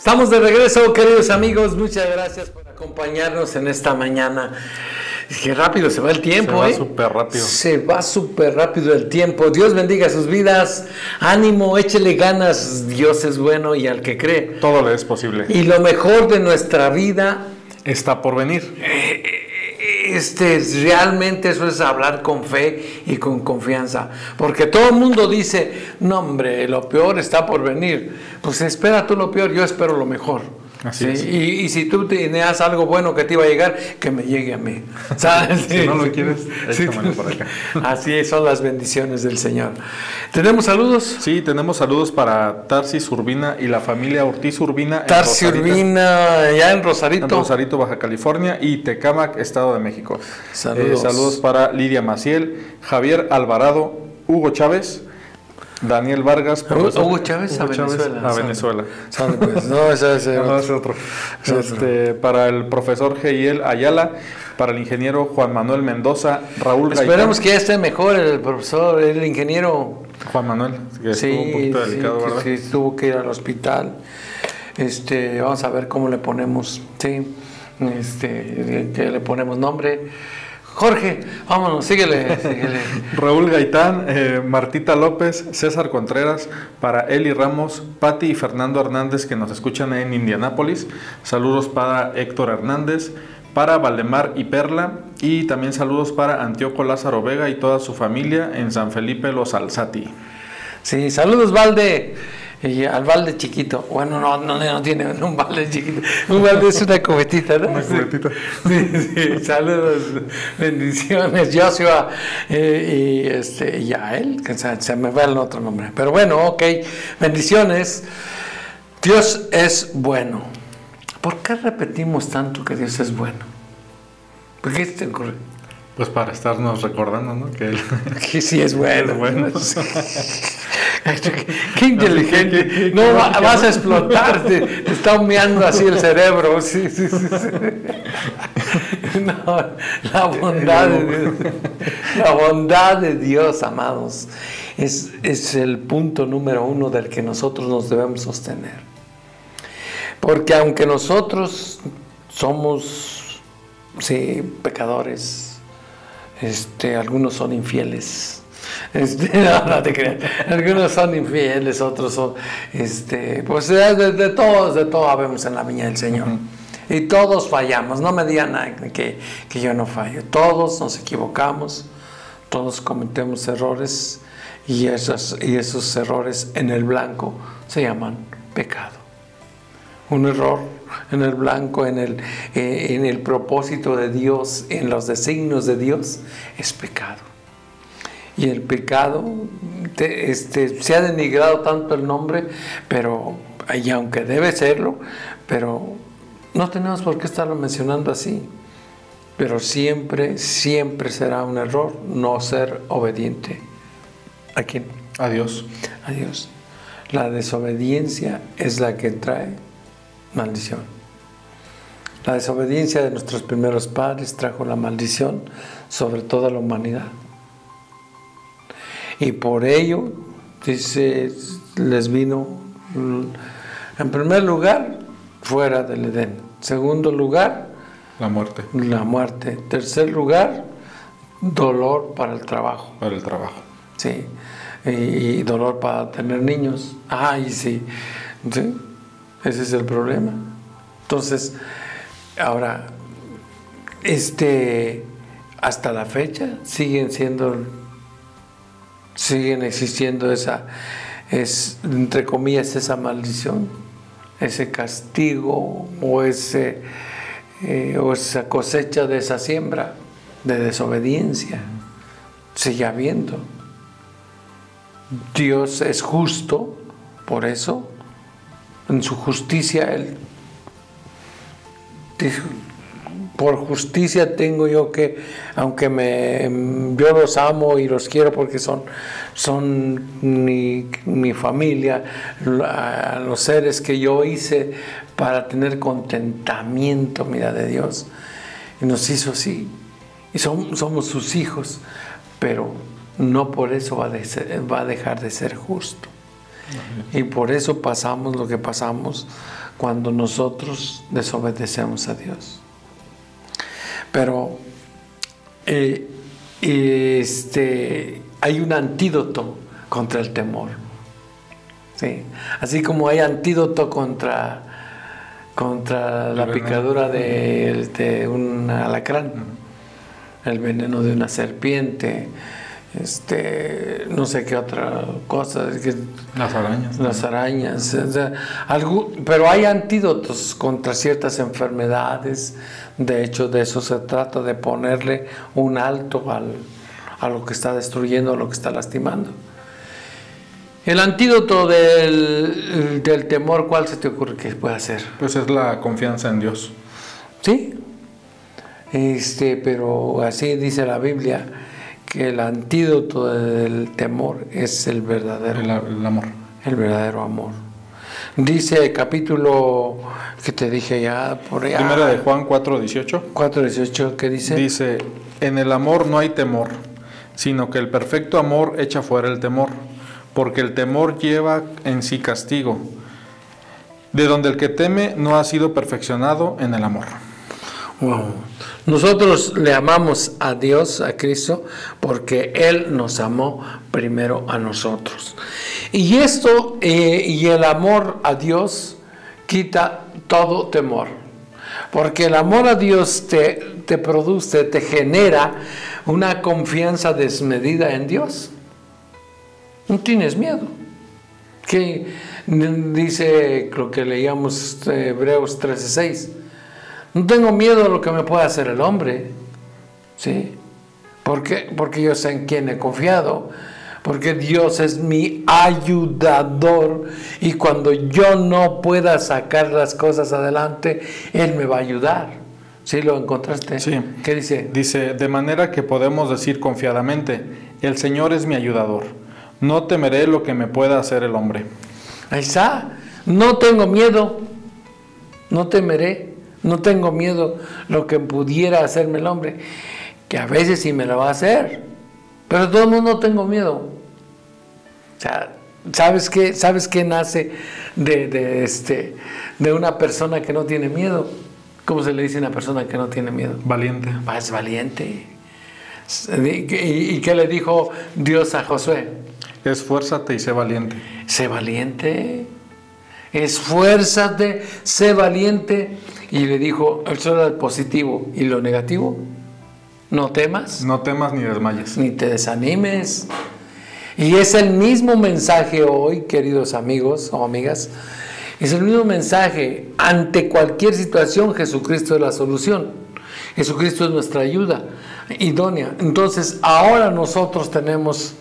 Estamos de regreso, queridos amigos. Muchas gracias por acompañarnos en esta mañana. Qué rápido se va el tiempo, Se va ¿eh? súper rápido. Se va súper rápido el tiempo. Dios bendiga sus vidas. Ánimo, échele ganas. Dios es bueno y al que cree. Todo le es posible. Y lo mejor de nuestra vida, Está por venir. este, realmente eso es hablar con fe y con confianza. Porque todo el mundo dice, no hombre, lo peor está por venir. Pues espera tú lo peor, yo espero lo mejor. Así ¿sí? es. Y, y si tú tenías algo bueno que te iba a llegar, que me llegue a mí. ¿Sabes? Si no lo quieres, Sí. échamelo por acá. Así son las bendiciones del Señor. ¿Tenemos saludos? Sí, tenemos saludos para Tarsis Urbina y la familia Ortiz Urbina. en Tarsi Rosarito, Urbina, ya en Rosarito. En Rosarito, Baja California, y Tecámac, Estado de México. Saludos. Eh, saludos para Lidia Maciel, Javier Alvarado, Hugo Chávez, Daniel Vargas. profesor- Hugo Chávez a Venezuela. A Venezuela. Sale, pues. No, ese es No, es otro. Este, para el profesor Geiel Ayala, para el ingeniero Juan Manuel Mendoza, Raúl Gaitán. Esperemos que ya esté mejor el profesor, el ingeniero. Juan Manuel, que estuvo un poquito delicado, sí, ¿verdad? sí, tuvo que ir al hospital. Este, vamos a ver cómo le ponemos, sí, este, que le ponemos nombre. Jorge, vámonos, síguele, síguele. Raúl Gaitán, eh, Martita López, César Contreras, para Eli Ramos, Pati y Fernando Hernández, que nos escuchan en Indianápolis. Saludos para Héctor Hernández, para Valdemar y Perla, y también saludos para Antíoco Lázaro Vega y toda su familia en San Felipe Los Alzati. Sí, saludos, Valde. Y al balde chiquito. Bueno, no, no, no tiene un balde chiquito. Un balde es una cubetita, ¿no? Una cubetita. Sí, sí, saludos, bendiciones, Joshua eh, y este y a él, que se, se me va el otro nombre. Pero bueno, ok, bendiciones. Dios es bueno. ¿Por qué repetimos tanto que Dios es bueno? ¿Por qué te ocurre? Pues para estarnos recordando, ¿no? Que él... Que sí es bueno. Es bueno. Qué, qué inteligente. No, va- vas a explotar. Te, te está humeando así el cerebro. Sí, sí, sí, sí. No, la bondad de Dios. La bondad de Dios, amados, es, es el punto número uno del que nosotros nos debemos sostener. Porque aunque nosotros somos, sí, pecadores, este, algunos son infieles. Este, no, no te creas. Algunos son infieles, otros son, este, pues de, de, de todos, de todos habemos en la viña del Señor. Uh-huh. Y todos fallamos. No me digan que, que yo no fallo. Todos nos equivocamos, todos cometemos errores, y esos, y esos errores en el blanco se llaman pecado. Un error en el blanco, en el, eh, en el propósito de Dios, en los designios de Dios, es pecado. Y el pecado, te, este, se ha denigrado tanto el nombre, pero, y aunque debe serlo, pero no tenemos por qué estarlo mencionando así. Pero siempre, siempre será un error no ser obediente. ¿A quién? A Dios. A Dios. La desobediencia es la que trae maldición. La desobediencia de nuestros primeros padres trajo la maldición sobre toda la humanidad. Y por ello, dice, les vino, en primer lugar, fuera del Edén. Segundo lugar, la muerte. La muerte. Tercer lugar, dolor para el trabajo. Para el trabajo. Sí. Y, y dolor para tener niños. Ay, sí. Sí. Ese es el problema. Entonces, ahora, este, hasta la fecha siguen siendo, siguen existiendo esa, es, entre comillas, esa maldición, ese castigo o, ese, eh, o esa cosecha de esa siembra de desobediencia. Sigue habiendo. Dios es justo, por eso, en su justicia, Él dijo, por justicia tengo yo que, aunque me, yo los amo y los quiero porque son, son mi, mi familia, la, los seres que yo hice para tener contentamiento, mira, de Dios, y nos hizo así, y son, somos sus hijos, pero no por eso va, de ser, va a dejar de ser justo. Y por eso pasamos lo que pasamos cuando nosotros desobedecemos a Dios. Pero eh, este, hay un antídoto contra el temor. ¿Sí? Así como hay antídoto contra, contra la picadura de, de un alacrán, el veneno de una serpiente, este, no sé qué otra cosa, que, las arañas. Las arañas, o sea, algo, pero hay antídotos contra ciertas enfermedades. De hecho, de eso se trata, de ponerle un alto al, a lo que está destruyendo, a lo que está lastimando. El antídoto del, del temor, ¿cuál se te ocurre que puede ser? Pues es la confianza en Dios. Sí, este, pero así dice la Biblia, que el antídoto del temor es el verdadero el, el amor. El verdadero amor. Dice el capítulo que te dije ya por allá. Primera de Juan cuatro dieciocho. cuatro dieciocho, ¿qué dice? Dice, en el amor no hay temor, sino que el perfecto amor echa fuera el temor, porque el temor lleva en sí castigo, de donde el que teme no ha sido perfeccionado en el amor. Wow. Nosotros le amamos a Dios, a Cristo, porque Él nos amó primero a nosotros. Y esto, eh, y el amor a Dios, quita todo temor. Porque el amor a Dios te, te produce, te genera una confianza desmedida en Dios. No tienes miedo. Que dice lo que leíamos Hebreos trece seis. No tengo miedo a lo que me pueda hacer el hombre, ¿sí? ¿Por qué? Porque yo sé en quién he confiado, porque Dios es mi ayudador, y cuando yo no pueda sacar las cosas adelante, Él me va a ayudar. ¿Sí lo encontraste? Sí. ¿Qué dice? Dice, de manera que podemos decir confiadamente, el Señor es mi ayudador, no temeré lo que me pueda hacer el hombre. Ahí está, no tengo miedo, no temeré. No tengo miedo lo que pudiera hacerme el hombre, que a veces sí me lo va a hacer, pero de todos modos no tengo miedo. O sea, ¿sabes qué? ¿Sabes qué nace de, de, este, de una persona que no tiene miedo? ¿Cómo se le dice a una persona que no tiene miedo? Valiente. Ah, es valiente. ¿Y, y qué le dijo Dios a Josué? Esfuérzate y sé valiente. Sé valiente. Esfuérzate, sé valiente. Y le dijo, eso era el positivo. ¿Y lo negativo? No temas. No temas ni desmayes. Ni te desanimes. Y es el mismo mensaje hoy, queridos amigos o amigas. Es el mismo mensaje. Ante cualquier situación, Jesucristo es la solución. Jesucristo es nuestra ayuda idónea. Entonces, ahora nosotros tenemos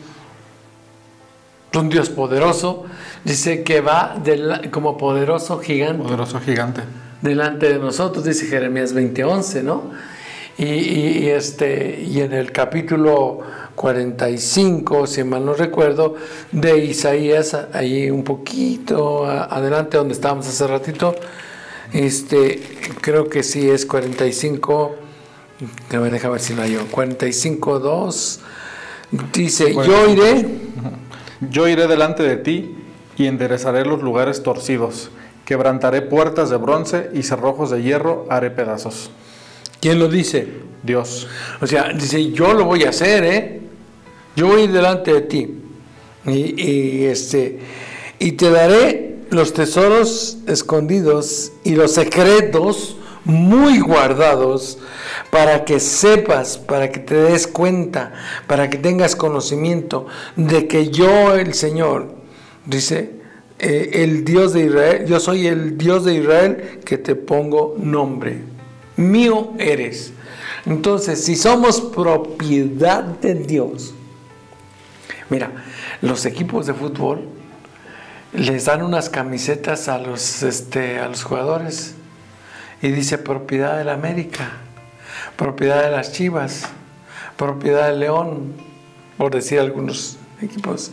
un Dios poderoso. Dice que va de, como poderoso gigante. Poderoso gigante. Delante de nosotros, dice Jeremías veinte once, ¿no? Y, y, y, este, y en el capítulo cuarenta y cinco, si mal no recuerdo, de Isaías, ahí un poquito adelante donde estábamos hace ratito, este, creo que sí es cuarenta y cinco, déjame ver si lo hallo, cuarenta y cinco dos, dice, yo iré. Yo iré delante de ti y enderezaré los lugares torcidos. Quebrantaré puertas de bronce y cerrojos de hierro haré pedazos. ¿Quién lo dice? Dios. O sea, dice, yo lo voy a hacer, ¿eh? Yo voy a ir delante de ti. Y, y, este, y te daré los tesoros escondidos y los secretos muy guardados, para que sepas, para que te des cuenta, para que tengas conocimiento de que yo, el Señor, dice, Eh, el Dios de Israel, yo soy el Dios de Israel que te pongo nombre, mío eres. Entonces, si somos propiedad de Dios, mira, los equipos de fútbol les dan unas camisetas a los, este, a los jugadores y dice propiedad de la América, propiedad de las Chivas, propiedad del León, por decir algunos equipos.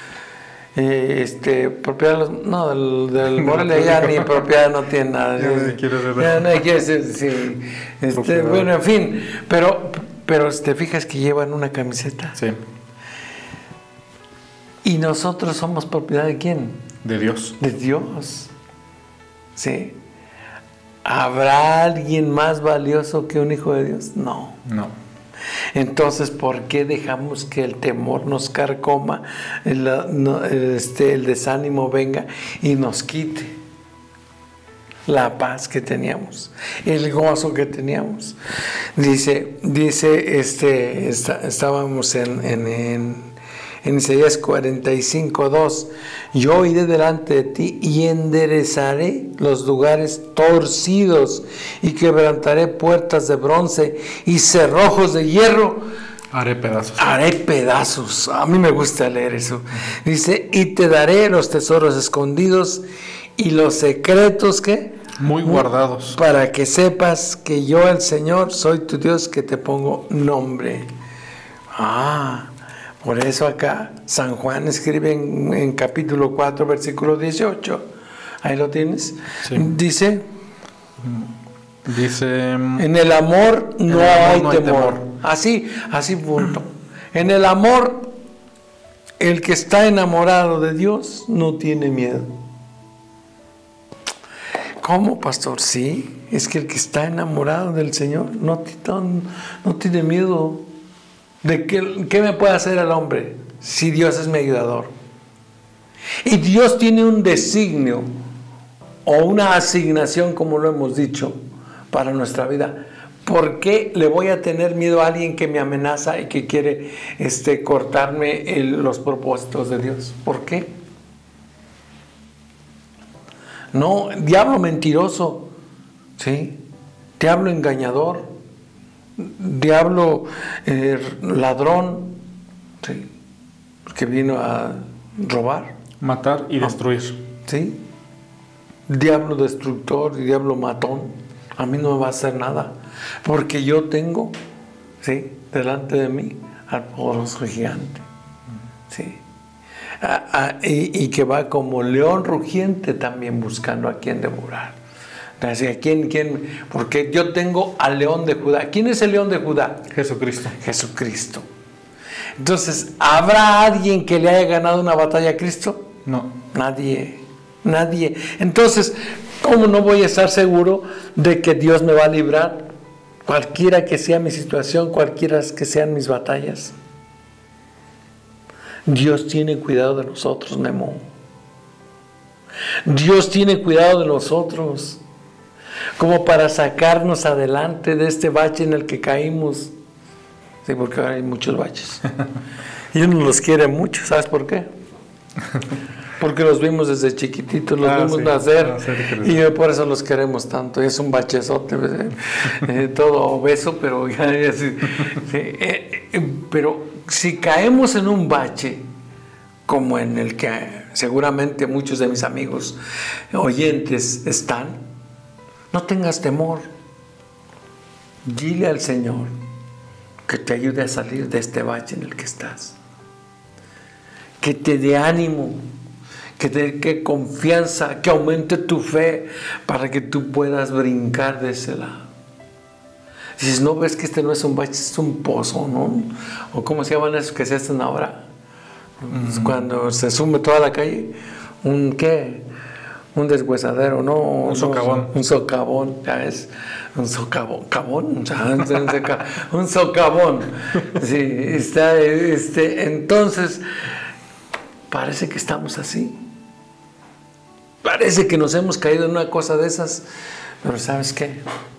Eh, este, propiedad de los, no, del, del Morelia ya ni propiedad no tiene nada. Ya nadie quiere ser. Ya nadie quiere ser, sí. Este, bueno, en fin, pero, pero te fijas que llevan una camiseta. Sí. ¿Y nosotros somos propiedad de quién? De Dios. De Dios. ¿sí? ¿Habrá alguien más valioso que un hijo de Dios? No. No. Entonces, ¿por qué dejamos que el temor nos carcoma, el, no, este, el desánimo venga y nos quite la paz que teníamos, el gozo que teníamos? Dice, dice este, está, estábamos en, en, en En Isaías cuarenta y cinco, dos, yo iré delante de ti y enderezaré los lugares torcidos y quebrantaré puertas de bronce y cerrojos de hierro. Haré pedazos. Haré pedazos. A mí me gusta leer eso. Dice, y te daré los tesoros escondidos y los secretos que... Muy guardados. Para que sepas que yo, el Señor, soy tu Dios, que te pongo nombre. Ah, por eso acá San Juan escribe en, en capítulo cuatro, versículo dieciocho. Ahí lo tienes. Sí. Dice, Dice, en el amor no, el amor hay, no hay temor. temor. Así, así punto. En el amor, el que está enamorado de Dios no tiene miedo. ¿Cómo, pastor? Sí, es que el que está enamorado del Señor no, no, no tiene miedo. ¿De qué, qué me puede hacer el hombre si Dios es mi ayudador? Y Dios tiene un designio o una asignación, como lo hemos dicho, para nuestra vida. ¿Por qué le voy a tener miedo a alguien que me amenaza y que quiere este, cortarme el, los propósitos de Dios? ¿Por qué? No, diablo mentiroso, ¿sí? Diablo engañador, diablo eh, ladrón, ¿sí? Que vino a robar, matar y destruir. ¿sí? Diablo destructor y diablo matón, a mí no me va a hacer nada, porque yo tengo, ¿sí?, delante de mí al poderoso gigante, ¿sí? Ah, ah, y, y que va como león rugiente también buscando a quien devorar. Así, ¿quién, quién? Porque yo tengo al león de Judá. ¿Quién es el león de Judá? Jesucristo. Jesucristo. Entonces, ¿habrá alguien que le haya ganado una batalla a Cristo? No. Nadie, nadie. Entonces, ¿cómo no voy a estar seguro de que Dios me va a librar? Cualquiera que sea mi situación, cualquiera que sean mis batallas. Dios tiene cuidado de nosotros, Memo. Dios tiene cuidado de nosotros, como para sacarnos adelante de este bache en el que caímos. Sí, porque ahora hay muchos baches. Y uno los quiere mucho, ¿sabes por qué? Porque los vimos desde chiquititos, los ah, vimos sí. nacer, ah, y por eso los queremos tanto. Es un bachezote, eh, todo obeso, pero ya, ya sí, sí, eh, eh, pero si caemos en un bache como en el que seguramente muchos de mis amigos oyentes están, no tengas temor. Dile al Señor que te ayude a salir de este bache en el que estás, que te dé ánimo, que te dé confianza, que aumente tu fe para que tú puedas brincar de ese lado. Dices, no ves que este no es un bache, es un pozo, ¿no? O cómo se llaman esos que se hacen ahora, uh-huh. Cuando se sume toda la calle, un ¿qué? Un deshuesadero, ¿no? Un socavón. Un socavón, ya ves. Un socavón, cabón, o sea, un, soca, un socavón. Sí, está, este, entonces, parece que estamos así. Parece que nos hemos caído en una cosa de esas, pero ¿sabes qué?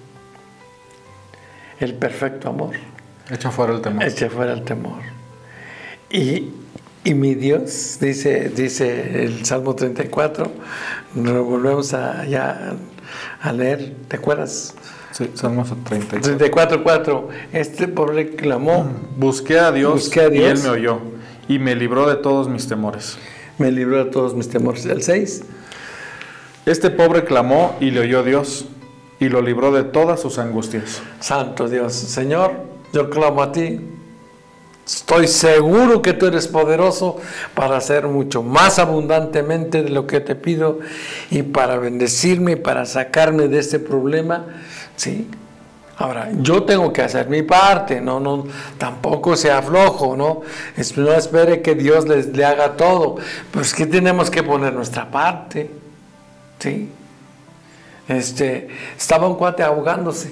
El perfecto amor echa fuera el temor. Echa fuera el temor. Y, y mi Dios, dice, dice el Salmo treinta y cuatro, lo volvemos a, ya a leer, ¿te acuerdas? Sí, Salmo treinta y cuatro. treinta y cuatro, cuatro. Este pobre clamó. Busqué a Dios, Busqué a Dios y Él me oyó y me libró de todos mis temores. Me libró de todos mis temores. El seis. Este pobre clamó y le oyó Dios y lo libró de todas sus angustias. Santo Dios, Señor, yo clamo a ti. Estoy seguro que tú eres poderoso para hacer mucho más abundantemente de lo que te pido y para bendecirme y para sacarme de este problema. Sí. Ahora, yo tengo que hacer mi parte, no, no, tampoco sea flojo, ¿no? No espere que Dios les, le haga todo. Pues que tenemos que poner nuestra parte. ¿Sí? este, estaba un cuate ahogándose.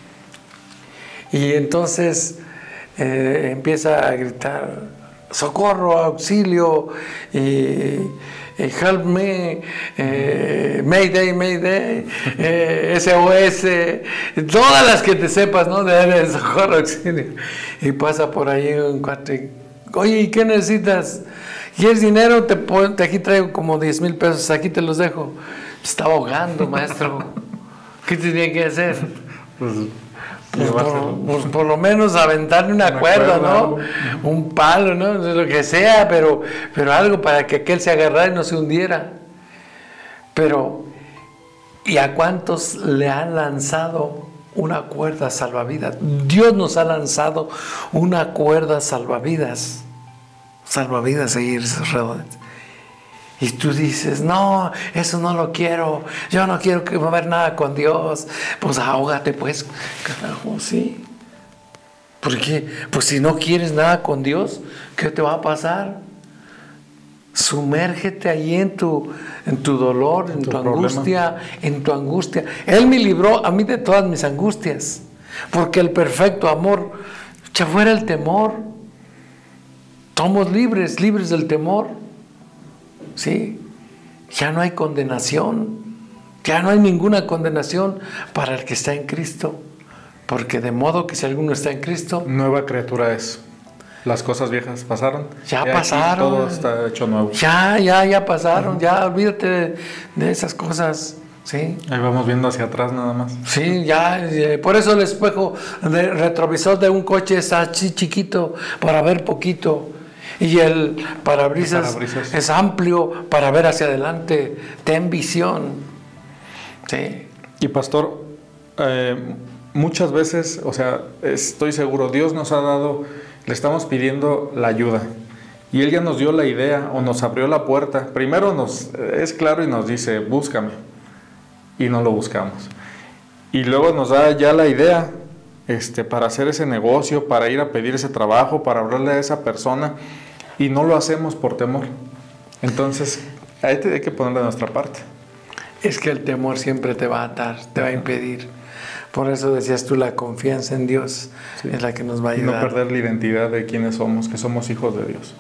Y entonces eh, empieza a gritar, socorro, auxilio, y, y help me, eh, Mayday, Mayday, eh, S O S, todas las que te sepas, ¿no? De, de socorro, auxilio. Y pasa por ahí un cuate, oye, ¿y qué necesitas? ¿Quieres dinero? Te, te aquí traigo como diez mil pesos, aquí te los dejo. Estaba ahogando, maestro. ¿Qué tenía que hacer? Pues, Pues por, pues por lo menos aventarle una, una cuerda, cuerda, ¿no? Uh-huh. Un palo, ¿no? Lo que sea, pero, pero algo para que aquel se agarrara y no se hundiera. Pero, ¿y a cuántos le han lanzado una cuerda salvavidas? Dios nos ha lanzado una cuerda salvavidas. Salvavidas, seguir cerradas. Y tú dices, no, eso no lo quiero, yo no quiero que ver nada con Dios. Pues ahógate, pues, carajo, sí. ¿Por qué? Pues si no quieres nada con Dios, ¿qué te va a pasar? Sumérgete ahí en tu, en tu dolor, en tu, tu angustia, en tu angustia. Él me libró a mí de todas mis angustias, porque el perfecto amor echa fuera el temor. Somos libres, libres del temor. ¿Sí? Ya no hay condenación, ya no hay ninguna condenación para el que está en Cristo, porque de modo que si alguno está en Cristo, nueva criatura es. Las cosas viejas pasaron, ya pasaron, todo está hecho nuevo. Ya, ya, ya pasaron, uh-huh. Ya olvídate de, de esas cosas. Sí. Ahí vamos viendo hacia atrás nada más. Sí, ya, por eso el espejo de retrovisor de un coche está así chiquito para ver poquito. Y el parabrisas, el parabrisas es amplio para ver hacia adelante. Ten visión. Sí. Y pastor, eh, muchas veces, o sea, estoy seguro, Dios nos ha dado, le estamos pidiendo la ayuda. Y Él ya nos dio la idea o nos abrió la puerta. Primero nos es claro y nos dice, búscame. Y no lo buscamos. Y luego nos da ya la idea este, para hacer ese negocio, para ir a pedir ese trabajo, para hablarle a esa persona. Y no lo hacemos por temor. Entonces, ahí hay que ponerle de nuestra parte. Es que el temor siempre te va a atar, te va a impedir. Por eso decías tú, la confianza en Dios, sí, es la que nos va a ayudar. Y no perder la identidad de quiénes somos, que somos hijos de Dios.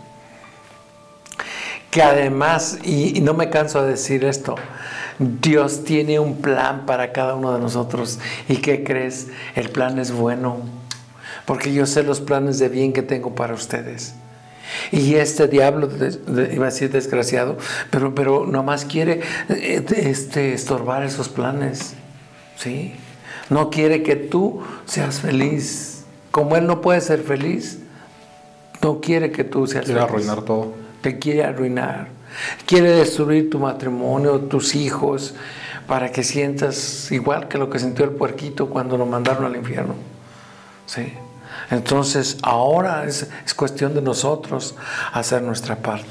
Que además, y, y no me canso de decir esto, Dios tiene un plan para cada uno de nosotros. ¿Y qué crees? El plan es bueno, porque yo sé los planes de bien que tengo para ustedes. Y este diablo, de, de, iba a decir desgraciado, pero, pero nomás quiere este, estorbar esos planes, ¿sí? No quiere que tú seas feliz. Como él no puede ser feliz, no quiere que tú seas quiere feliz. Quiere arruinar todo. Te quiere arruinar. Quiere destruir tu matrimonio, tus hijos, para que sientas igual que lo que sintió el puerquito cuando lo mandaron al infierno, ¿sí? Entonces, ahora es, es cuestión de nosotros hacer nuestra parte.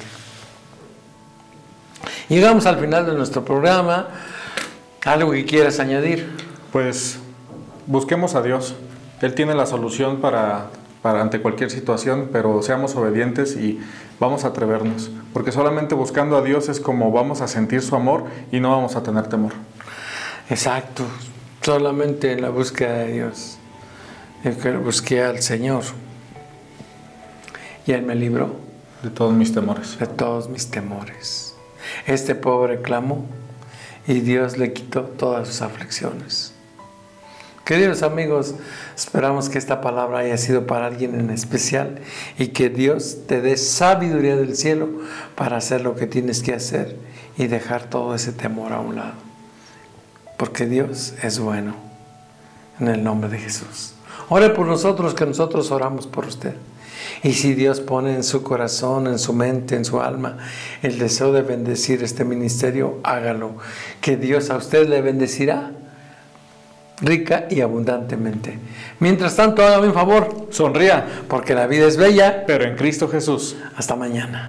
Llegamos al final de nuestro programa. ¿Algo que quieras añadir? Pues, busquemos a Dios. Él tiene la solución para, para ante cualquier situación, pero seamos obedientes y vamos a atrevernos. Porque solamente buscando a Dios es como vamos a sentir su amor y no vamos a tener temor. Exacto. Solamente en la búsqueda de Dios. Yo que busqué al Señor y Él me libró de todos mis temores. De todos mis temores. Este pobre clamó y Dios le quitó todas sus aflicciones. Queridos amigos, esperamos que esta palabra haya sido para alguien en especial y que Dios te dé sabiduría del cielo para hacer lo que tienes que hacer y dejar todo ese temor a un lado. Porque Dios es bueno. En el nombre de Jesús. Ore por nosotros, que nosotros oramos por usted. Y si Dios pone en su corazón, en su mente, en su alma, el deseo de bendecir este ministerio, hágalo. Que Dios a usted le bendecirá rica y abundantemente. Mientras tanto, hágame un favor. Sonría. Porque la vida es bella. Pero en Cristo Jesús. Hasta mañana.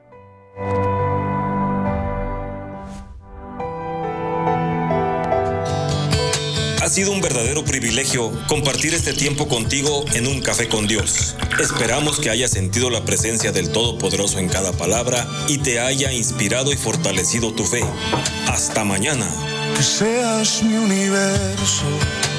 Ha sido un verdadero privilegio compartir este tiempo contigo en Un Café con Dios. Esperamos que hayas sentido la presencia del Todopoderoso en cada palabra y te haya inspirado y fortalecido tu fe. Hasta mañana. que seas mi universo.